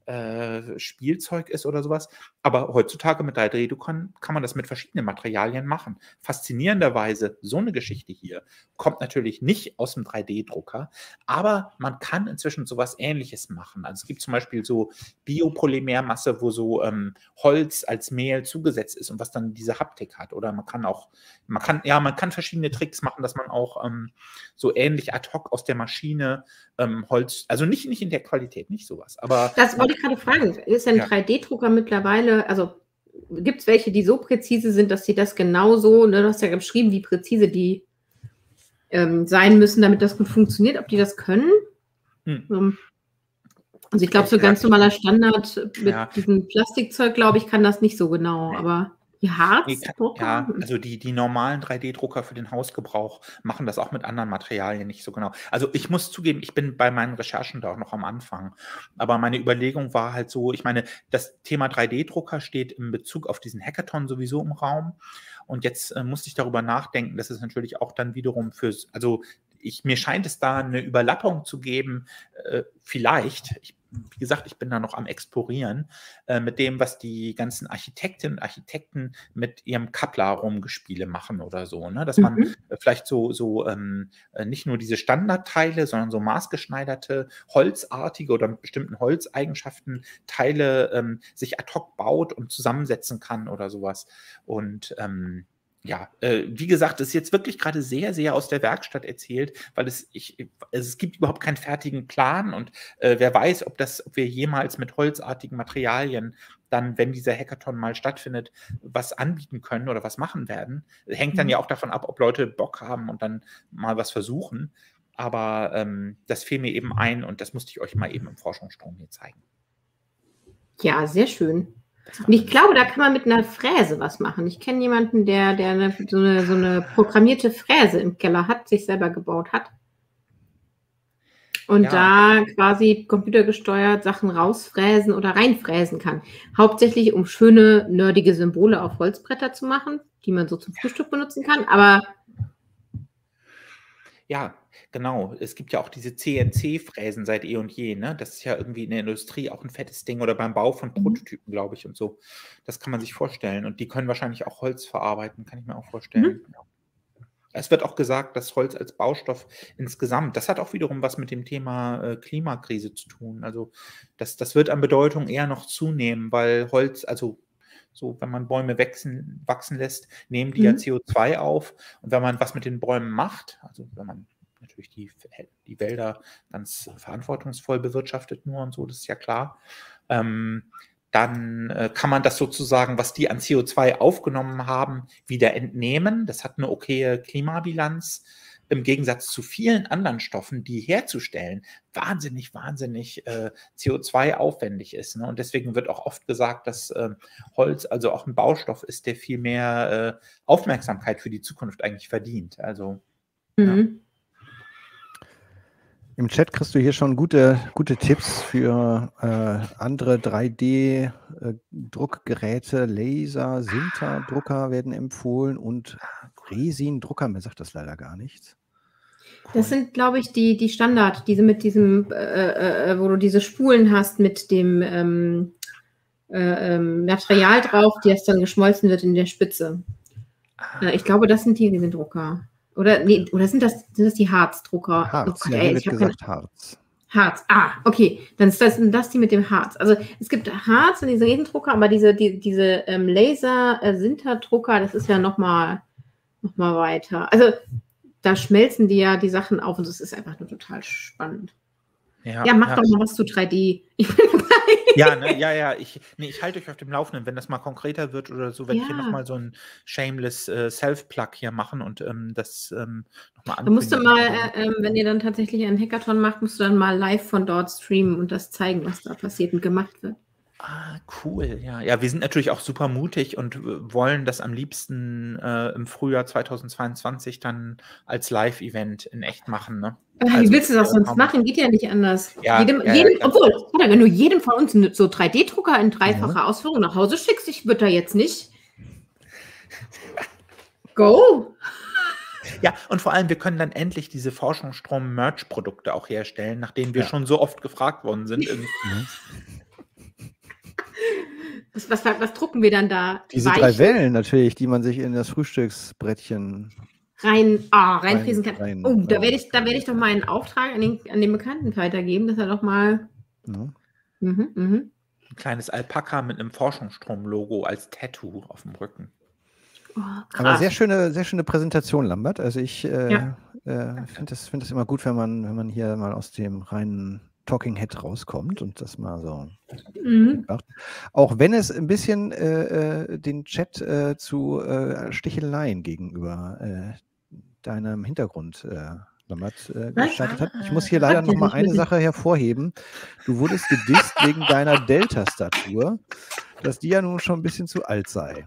äh, Spielzeug ist oder sowas. Aber heutzutage mit drei D-Druckern kann man das mit verschiedenen Materialien machen. Faszinierenderweise, so eine Geschichte hier kommt natürlich nicht aus dem drei D-Drucker, aber man kann inzwischen sowas Ähnliches machen. Also es gibt zum Beispiel so Biopolymermasse, wo so ähm, Holz als Mehl zugesetzt ist und was dann diese Haptik hat. Oder man kann auch, man kann, ja, man kann verschiedene Tricks machen, dass man auch ähm, so ähnlich ad hoc aus der Maschine ähm, Holz, also nicht, nicht in der Qualität, nicht sowas, aber Das wollte ich gerade fragen. Ist ein ja. drei D-Drucker mittlerweile, also gibt es welche, die so präzise sind, dass sie das genauso, ne, du hast ja geschrieben, wie präzise die ähm, sein müssen, damit das gut funktioniert, ob die das können? Hm. Ähm, also ich glaube, so Ja, ganz normaler Standard mit Ja. diesem Plastikzeug, glaube ich, kann das nicht so genau, aber die Nee, Harzdrucker? Ja, also die, die normalen drei D-Drucker für den Hausgebrauch machen das auch mit anderen Materialien nicht so genau. Also ich muss zugeben, ich bin bei meinen Recherchen da auch noch am Anfang. Aber meine Überlegung war halt so, ich meine, das Thema drei D-Drucker steht in Bezug auf diesen Hackathon sowieso im Raum. Und jetzt äh, musste ich darüber nachdenken, dass es natürlich auch dann wiederum fürs, also ich, mir scheint es da eine Überlappung zu geben, äh, vielleicht, ich wie gesagt, ich bin da noch am Explorieren, äh, mit dem, was die ganzen Architektinnen und Architekten mit ihrem Kappler-Rumgespiele machen oder so. Ne? Dass man Mhm. äh, vielleicht so, so ähm, äh, nicht nur diese Standardteile, sondern so maßgeschneiderte, holzartige oder mit bestimmten Holzeigenschaften Teile ähm, sich ad hoc baut und zusammensetzen kann oder sowas. Und ähm, ja, äh, wie gesagt, es ist jetzt wirklich gerade sehr, sehr aus der Werkstatt erzählt, weil es, ich, es gibt überhaupt keinen fertigen Plan und äh, wer weiß, ob, das, ob wir jemals mit holzartigen Materialien dann, wenn dieser Hackathon mal stattfindet, was anbieten können oder was machen werden. Hängt dann Mhm. ja auch davon ab, ob Leute Bock haben und dann mal was versuchen. Aber ähm, das fiel mir eben ein und das musste ich euch mal eben im Forschungsstrom hier zeigen. Ja, sehr schön. Das war Und ich ganz glaube, da cool. kann man mit einer Fräse was machen. Ich kenne jemanden, der, der eine, so, eine, so eine programmierte Fräse im Keller hat, sich selber gebaut hat. Und Ja. da quasi computergesteuert Sachen rausfräsen oder reinfräsen kann. Hauptsächlich, um schöne, nerdige Symbole auf Holzbretter zu machen, die man so zum Frühstück benutzen kann. Aber Ja, genau. Es gibt ja auch diese C N C-Fräsen seit eh und je, ne? Das ist ja irgendwie in der Industrie auch ein fettes Ding oder beim Bau von Prototypen, glaube ich, und so. Das kann man sich vorstellen. Und die können wahrscheinlich auch Holz verarbeiten, kann ich mir auch vorstellen. Mhm. Ja. Es wird auch gesagt, dass Holz als Baustoff insgesamt, das hat auch wiederum was mit dem Thema äh, Klimakrise zu tun. Also das, das wird an Bedeutung eher noch zunehmen, weil Holz, also so, wenn man Bäume wachsen, wachsen lässt, nehmen die ja Mhm. C O zwei auf. Und wenn man was mit den Bäumen macht, also wenn man natürlich die, die Wälder ganz verantwortungsvoll bewirtschaftet nur und so, das ist ja klar, ähm, dann äh, kann man das sozusagen, was die an C O zwei aufgenommen haben, wieder entnehmen. Das hat eine okaye Klimabilanz. Im Gegensatz zu vielen anderen Stoffen, die herzustellen, wahnsinnig, wahnsinnig äh, C O zwei aufwendig ist. Ne? Und deswegen wird auch oft gesagt, dass äh, Holz also auch ein Baustoff ist, der viel mehr äh, Aufmerksamkeit für die Zukunft eigentlich verdient. Also, ja. Mhm. Im Chat kriegst du hier schon gute, gute Tipps für äh, andere drei D-Druckgeräte. Laser, Sinter-Drucker werden empfohlen und Resin-Drucker. Mir sagt das leider gar nichts. Das sind, glaube ich, die, die Standard, diese mit diesem, äh, äh, wo du diese Spulen hast mit dem ähm, äh, ähm, Material drauf, die das dann geschmolzen wird in der Spitze. Äh, ich glaube, das sind die Riesendrucker. Oder, nee, oder sind das, sind das die Harzdrucker? Harz, Oh Gott, ja, ey, hier ich wird habe keine gesagt Harz. Harz. Ah, okay. Dann ist das, sind das die mit dem Harz. Also es gibt Harz und diese Riesendrucker, aber diese, die, diese ähm, Laser-Sinterdrucker, das ist ja nochmal noch mal weiter. Also da schmelzen die ja die Sachen auf und das ist einfach nur total spannend. Ja, Ja, mach ja. doch mal was zu drei D. Ich bin dabei. Ja, ne, ja, ja, ich, nee, ich halte euch auf dem Laufenden, wenn das mal konkreter wird oder so, werde ich hier Ja. nochmal so ein shameless äh, Self-Plug hier machen und ähm, das ähm, nochmal Da musst du ankündigen. mal, äh, ähm, wenn ihr dann tatsächlich einen Hackathon macht, musst du dann mal live von dort streamen und das zeigen, was da passiert und gemacht wird. Ah, cool, ja. Ja, wir sind natürlich auch super mutig und äh, wollen das am liebsten äh, im Frühjahr zweitausendzweiundzwanzig dann als Live-Event in echt machen, ne? Äh, Wie Also, willst du das äh, sonst haben- machen? Geht ja nicht anders. Ja, jedem, ja, ja, jedem, klar. obwohl, warte, wenn du jedem von uns n- so drei D-Drucker in dreifacher Ausführung nach Hause schickst, ich würde da jetzt nicht. Go! Ja, und vor allem, wir können dann endlich diese Forschungsstrom-Merch-Produkte auch herstellen, nach denen wir Ja. schon so oft gefragt worden sind. Irgendwie. Mhm. Was, was, was drucken wir dann da? Diese Weichen? drei Wellen natürlich, die man sich in das Frühstücksbrettchen rein, ah, reinfriesen kann. rein- Oh, da rein- werde ich, da werde ich doch mal einen Auftrag an den, an den Bekannten weitergeben, dass er doch mal. Ja. Mhm, mhm. Ein kleines Alpaka mit einem Forschungsstrom-Logo als Tattoo auf dem Rücken. Oh, Aber krass. sehr schöne, sehr schöne Präsentation, Lambert. Also ich äh, Ja. äh, finde das, find das immer gut, wenn man, wenn man hier mal aus dem reinen Talking Head rauskommt und das mal so Mhm. macht. Auch wenn es ein bisschen äh, äh, den Chat äh, zu äh, Sticheleien gegenüber äh, deinem Hintergrund äh, Lambert, äh, Was? gestartet hat. Ich muss Ah, hier leider habt ihr noch mal nicht eine mit- Sache hervorheben. Du wurdest gedisst wegen deiner Delta-Statur, dass die ja nun schon ein bisschen zu alt sei.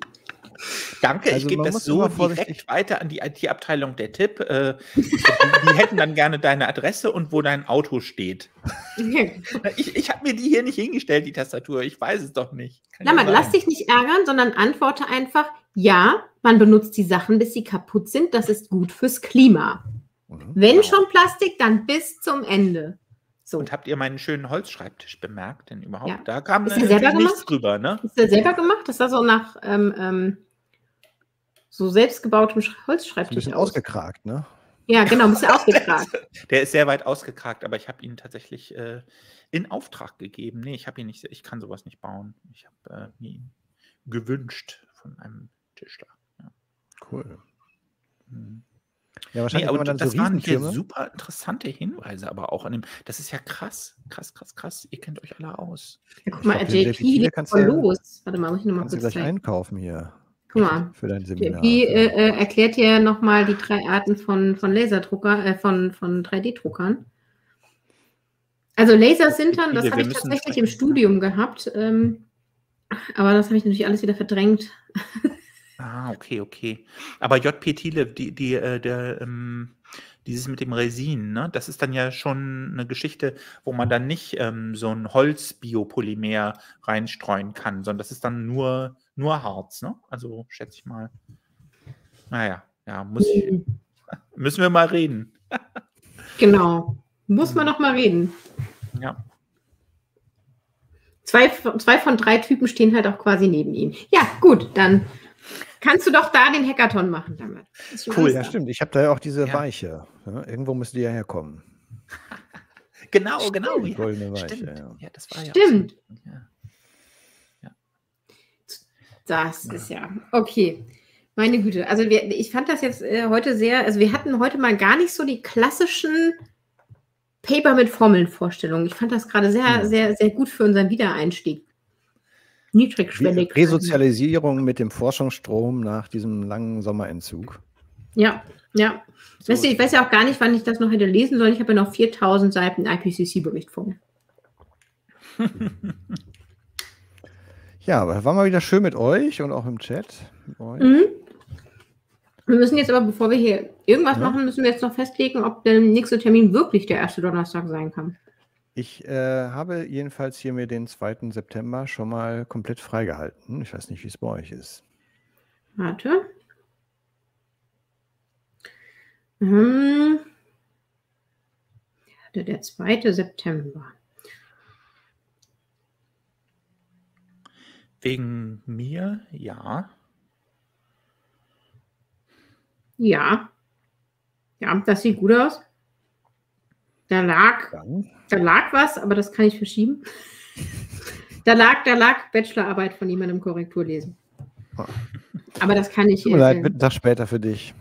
Danke, Also ich gebe man das muss so immer direkt vorsichtig- weiter an die I T-Abteilung der Tipp. Äh, die, die hätten dann gerne deine Adresse und wo dein Auto steht. Ich, ich habe mir die hier nicht hingestellt, die Tastatur. Ich weiß es doch nicht. Kann ja Lambert, sein. lass dich nicht ärgern, sondern antworte einfach, ja, man benutzt die Sachen, bis sie kaputt sind. Das ist gut fürs Klima. Mhm. Wenn Genau. schon Plastik, dann bis zum Ende. So. Und habt ihr meinen schönen Holzschreibtisch bemerkt? Denn überhaupt, Ja. da kam Ist äh, der selber natürlich nichts gemacht? drüber, ne? Ist der selber gemacht? Das sah so nach ähm, ähm, so selbstgebautem Sch- Ist ein Holzschreibtisch bisschen aus. ausgekragt, ne? Ja, genau, ein bisschen ausgekragt. Der ist sehr weit ausgekragt, aber ich habe ihn tatsächlich äh, in Auftrag gegeben. Nee, ich habe ihn nicht, ich kann sowas nicht bauen. Ich habe äh, mir ihn gewünscht von einem Tischler. Ja. Cool. Hm. Ja, Nee, wahrscheinlich, aber wenn man dann das so waren hier Riesentürme. super interessante Hinweise, aber auch an dem, das ist ja krass, krass, krass, krass. Ihr kennt euch alle aus. Ja, guck Ich mal, glaub, den J J P P, T, der kannst voll du- los. Warte mal, muss ich nochmal Kannst du kurz gleich zeigen. einkaufen hier Guck mal, für dein J Seminar. P äh, äh, erklärt dir nochmal die drei Arten von, von Laserdrucker, äh, von, von drei D-Druckern. Also Lasersintern, das Wir habe ich müssen tatsächlich sprechen. im Studium gehabt. Ähm, aber das habe ich natürlich alles wieder verdrängt. Ah, okay, okay. Aber J P Thiele, die, die, äh, der, ähm, dieses mit dem Resin, ne, das ist dann ja schon eine Geschichte, wo man dann nicht ähm, so ein Holzbiopolymer reinstreuen kann, sondern das ist dann nur, nur Harz, ne? Also schätze ich mal. Naja, ja, muss ich, müssen wir mal reden. Genau. Muss man noch mal reden. Ja. Zwei, von- zwei von drei Typen stehen halt auch quasi neben ihm. Ja, gut, dann kannst du doch da den Hackathon machen damit. Ist schon Cool, alles Ja, da. stimmt. Ich habe da ja auch diese Ja. Weiche. Ja, irgendwo müsste die ja herkommen. Genau, genau. Die Ja, goldene Weiche, stimmt. ja. Ja, das war ja Stimmt. Auch so, ja. Das ist ja okay. Meine Güte. Also wir, ich fand das jetzt äh, heute sehr, also wir hatten heute mal gar nicht so die klassischen Paper mit Formeln-Vorstellungen. Ich fand das gerade sehr, Hm. sehr, sehr gut für unseren Wiedereinstieg. Niedrigschwellig. Resozialisierung mit dem Forschungsstrom nach diesem langen Sommerentzug. Ja, ja. So Weißt du, ich ist weiß ja auch gar nicht, wann ich das noch hätte lesen sollen. Ich habe ja noch viertausend Seiten I P C C-Bericht vor mir. Ja, aber war mal wieder schön mit euch und auch im Chat. Mit euch. Mhm. Wir müssen jetzt aber, bevor wir hier irgendwas Ja. machen, müssen wir jetzt noch festlegen, ob der nächste Termin wirklich der erste Donnerstag sein kann. Ich äh, habe jedenfalls hier mir den zweiten September schon mal komplett freigehalten. Ich weiß nicht, wie es bei euch ist. Warte. Hm. Der, der zweite September. Wegen mir, ja. Ja. Ja, das sieht gut aus. Da lag, Dann. da lag was, aber das kann ich verschieben. Da lag, da lag Bachelorarbeit von jemandem Korrektur lesen. Ah. Aber das kann ich Tut mir leid, hier. wird ein Tag später für dich.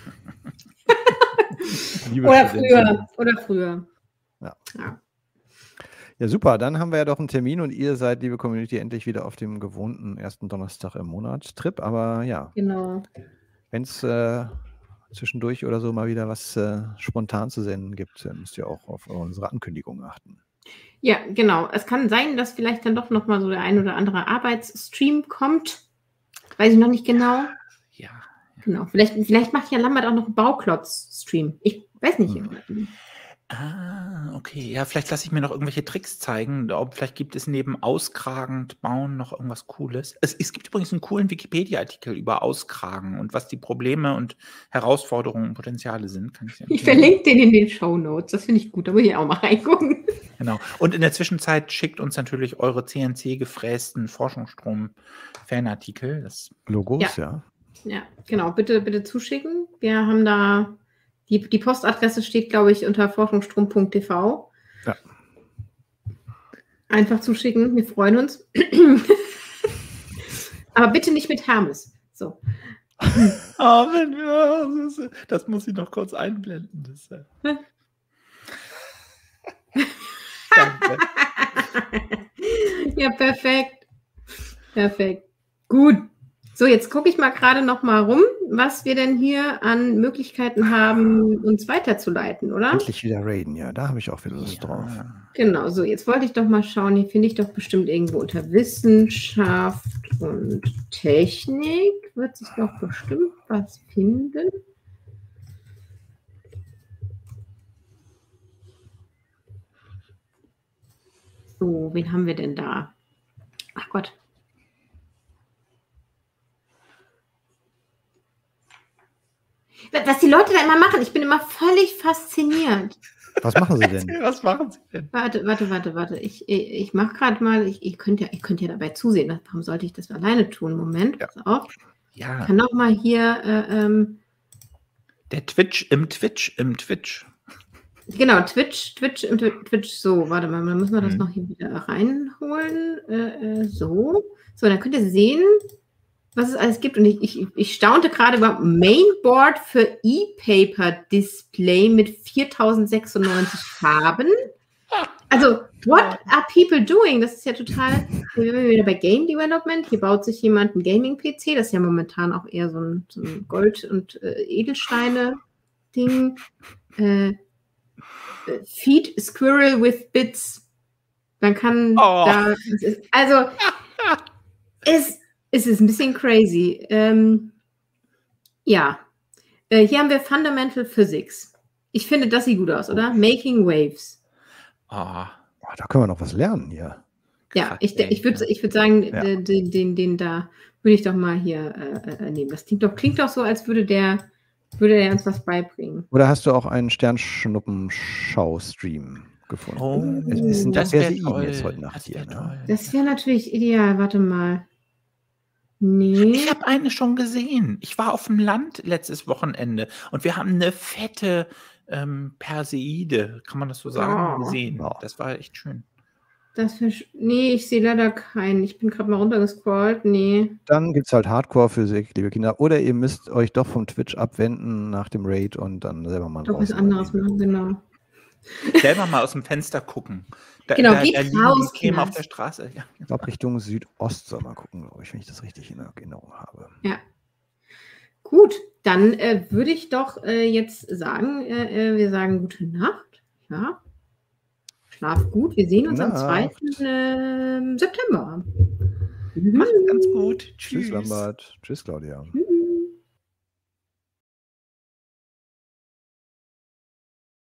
Liebe Oder Studentin. früher. Oder früher. Ja. Ja. Ja, super. Dann haben wir ja doch einen Termin und ihr seid, liebe Community, endlich wieder auf dem gewohnten ersten Donnerstag im Monat Trip. Aber ja, Genau. wenn es äh, zwischendurch oder so mal wieder was äh, spontan zu senden gibt, dann müsst ihr auch auf unsere Ankündigung achten. Ja, genau. Es kann sein, dass vielleicht dann doch nochmal so der ein oder andere Arbeitsstream kommt. Weiß ich noch nicht genau. Ja. Genau. Vielleicht, vielleicht macht ja Lambert auch noch einen Bauklotz-Stream. Ich weiß nicht. Hm. Ah, okay. Ja, vielleicht lasse ich mir noch irgendwelche Tricks zeigen. Ob, vielleicht gibt es neben auskragend bauen noch irgendwas Cooles. Es, es gibt übrigens einen coolen Wikipedia-Artikel über Auskragen und was die Probleme und Herausforderungen und Potenziale sind. Kann ich, sehr Ich empfehlen. verlinke den in den Shownotes. Das finde ich gut. Da muss ich auch mal reingucken. Genau. Und in der Zwischenzeit schickt uns natürlich eure C N C-gefrästen Forschungsstrom-Fanartikel. Das Logos, ja. ja. Ja, genau. Bitte, bitte zuschicken. Wir haben da, die, die Postadresse steht, glaube ich, unter forschungsstrom punkt t v. Ja. Einfach zuschicken. Wir freuen uns. Aber bitte nicht mit Hermes. So. Oh, wenn wir, das muss ich noch kurz einblenden. Das, äh. Danke. Ja, perfekt. Perfekt. Gut. So, jetzt gucke ich mal gerade noch mal rum, was wir denn hier an Möglichkeiten haben, uns weiterzuleiten, oder? Endlich wieder raiden, ja, da habe ich auch wieder Lust Ja. drauf. Genau, so, jetzt wollte ich doch mal schauen, hier finde ich doch bestimmt irgendwo unter Wissenschaft und Technik, wird sich doch bestimmt was finden. So, wen haben wir denn da? Ach Gott. Was die Leute da immer machen, ich bin immer völlig fasziniert. Was machen sie denn? Was machen Sie denn? Warte, warte, warte, warte. Ich, ich, ich mache gerade mal, ich, ich könnte ja, ich könnt ja dabei zusehen. Warum sollte ich das alleine tun? Moment, Ja. pass auf. Ja, Ich kann noch mal hier, äh, ähm, der Twitch im Twitch im Twitch. genau, Twitch, Twitch, im Twi- Twitch, so, warte mal, dann müssen wir das Mhm. noch hier wieder reinholen. Äh, äh, so. So, dann könnt ihr sehen, was es alles gibt. Und ich, ich, ich staunte gerade über Mainboard für E-Paper-Display mit viertausendsechsundneunzig Farben. Also, what are people doing? Das ist ja total, hier sind wir wieder bei Game Development. Hier baut sich jemand ein Gaming-P C. Das ist ja momentan auch eher so ein, so ein Gold- und äh, Edelsteine-Ding. Äh, Feed Squirrel with Bits. Man kann Oh. da, es ist, also, es, es ist ein bisschen crazy. Ähm, ja, äh, hier haben wir Fundamental Physics. Ich finde, das sieht gut aus, oder? Making Waves. Ah, Oh, da können wir noch was lernen hier. Ja, krass, ich, ey. ich würde ich würd sagen, Ja. den, den, den, den da würde ich doch mal hier äh, äh, nehmen. Das klingt doch, klingt doch so, als würde der, würde der uns was beibringen. Oder hast du auch einen Sternschnuppen-Schau-Stream gefunden? Oh, es es sind ja das sehr wär sehr toll. jetzt heute Nacht Das hier. wär Ne? toll. Das wäre natürlich ideal. Warte mal. Nee. Ich habe eine schon gesehen. Ich war auf dem Land letztes Wochenende und wir haben eine fette ähm, Perseide, kann man das so sagen, Oh. gesehen. Oh. Das war echt schön. Das wär, sch- nee, ich sehe leider keinen. Ich bin gerade mal runtergescrollt. Nee. Dann gibt es halt Hardcore-Physik, liebe Kinder. Oder ihr müsst euch doch vom Twitch abwenden nach dem Raid und dann selber mal Doch was draußen anderes überlegen. machen, genau. Selber mal aus dem Fenster gucken. Da, Genau, da, geht da liegen raus, die Themen auf Kinders. der Straße. Ja. Ich glaube, Richtung Südost soll man gucken, glaube ich, wenn ich das richtig in Erinnerung habe. Ja. Gut, dann äh, würde ich doch äh, jetzt sagen, äh, äh, wir sagen gute Nacht. Ja. Schlaf gut. Wir sehen uns am Nacht. zweiten Ähm, September. Macht's ganz gut. Tschüss, Tschüss. Lambert. Tschüss, Claudia. Tschüss.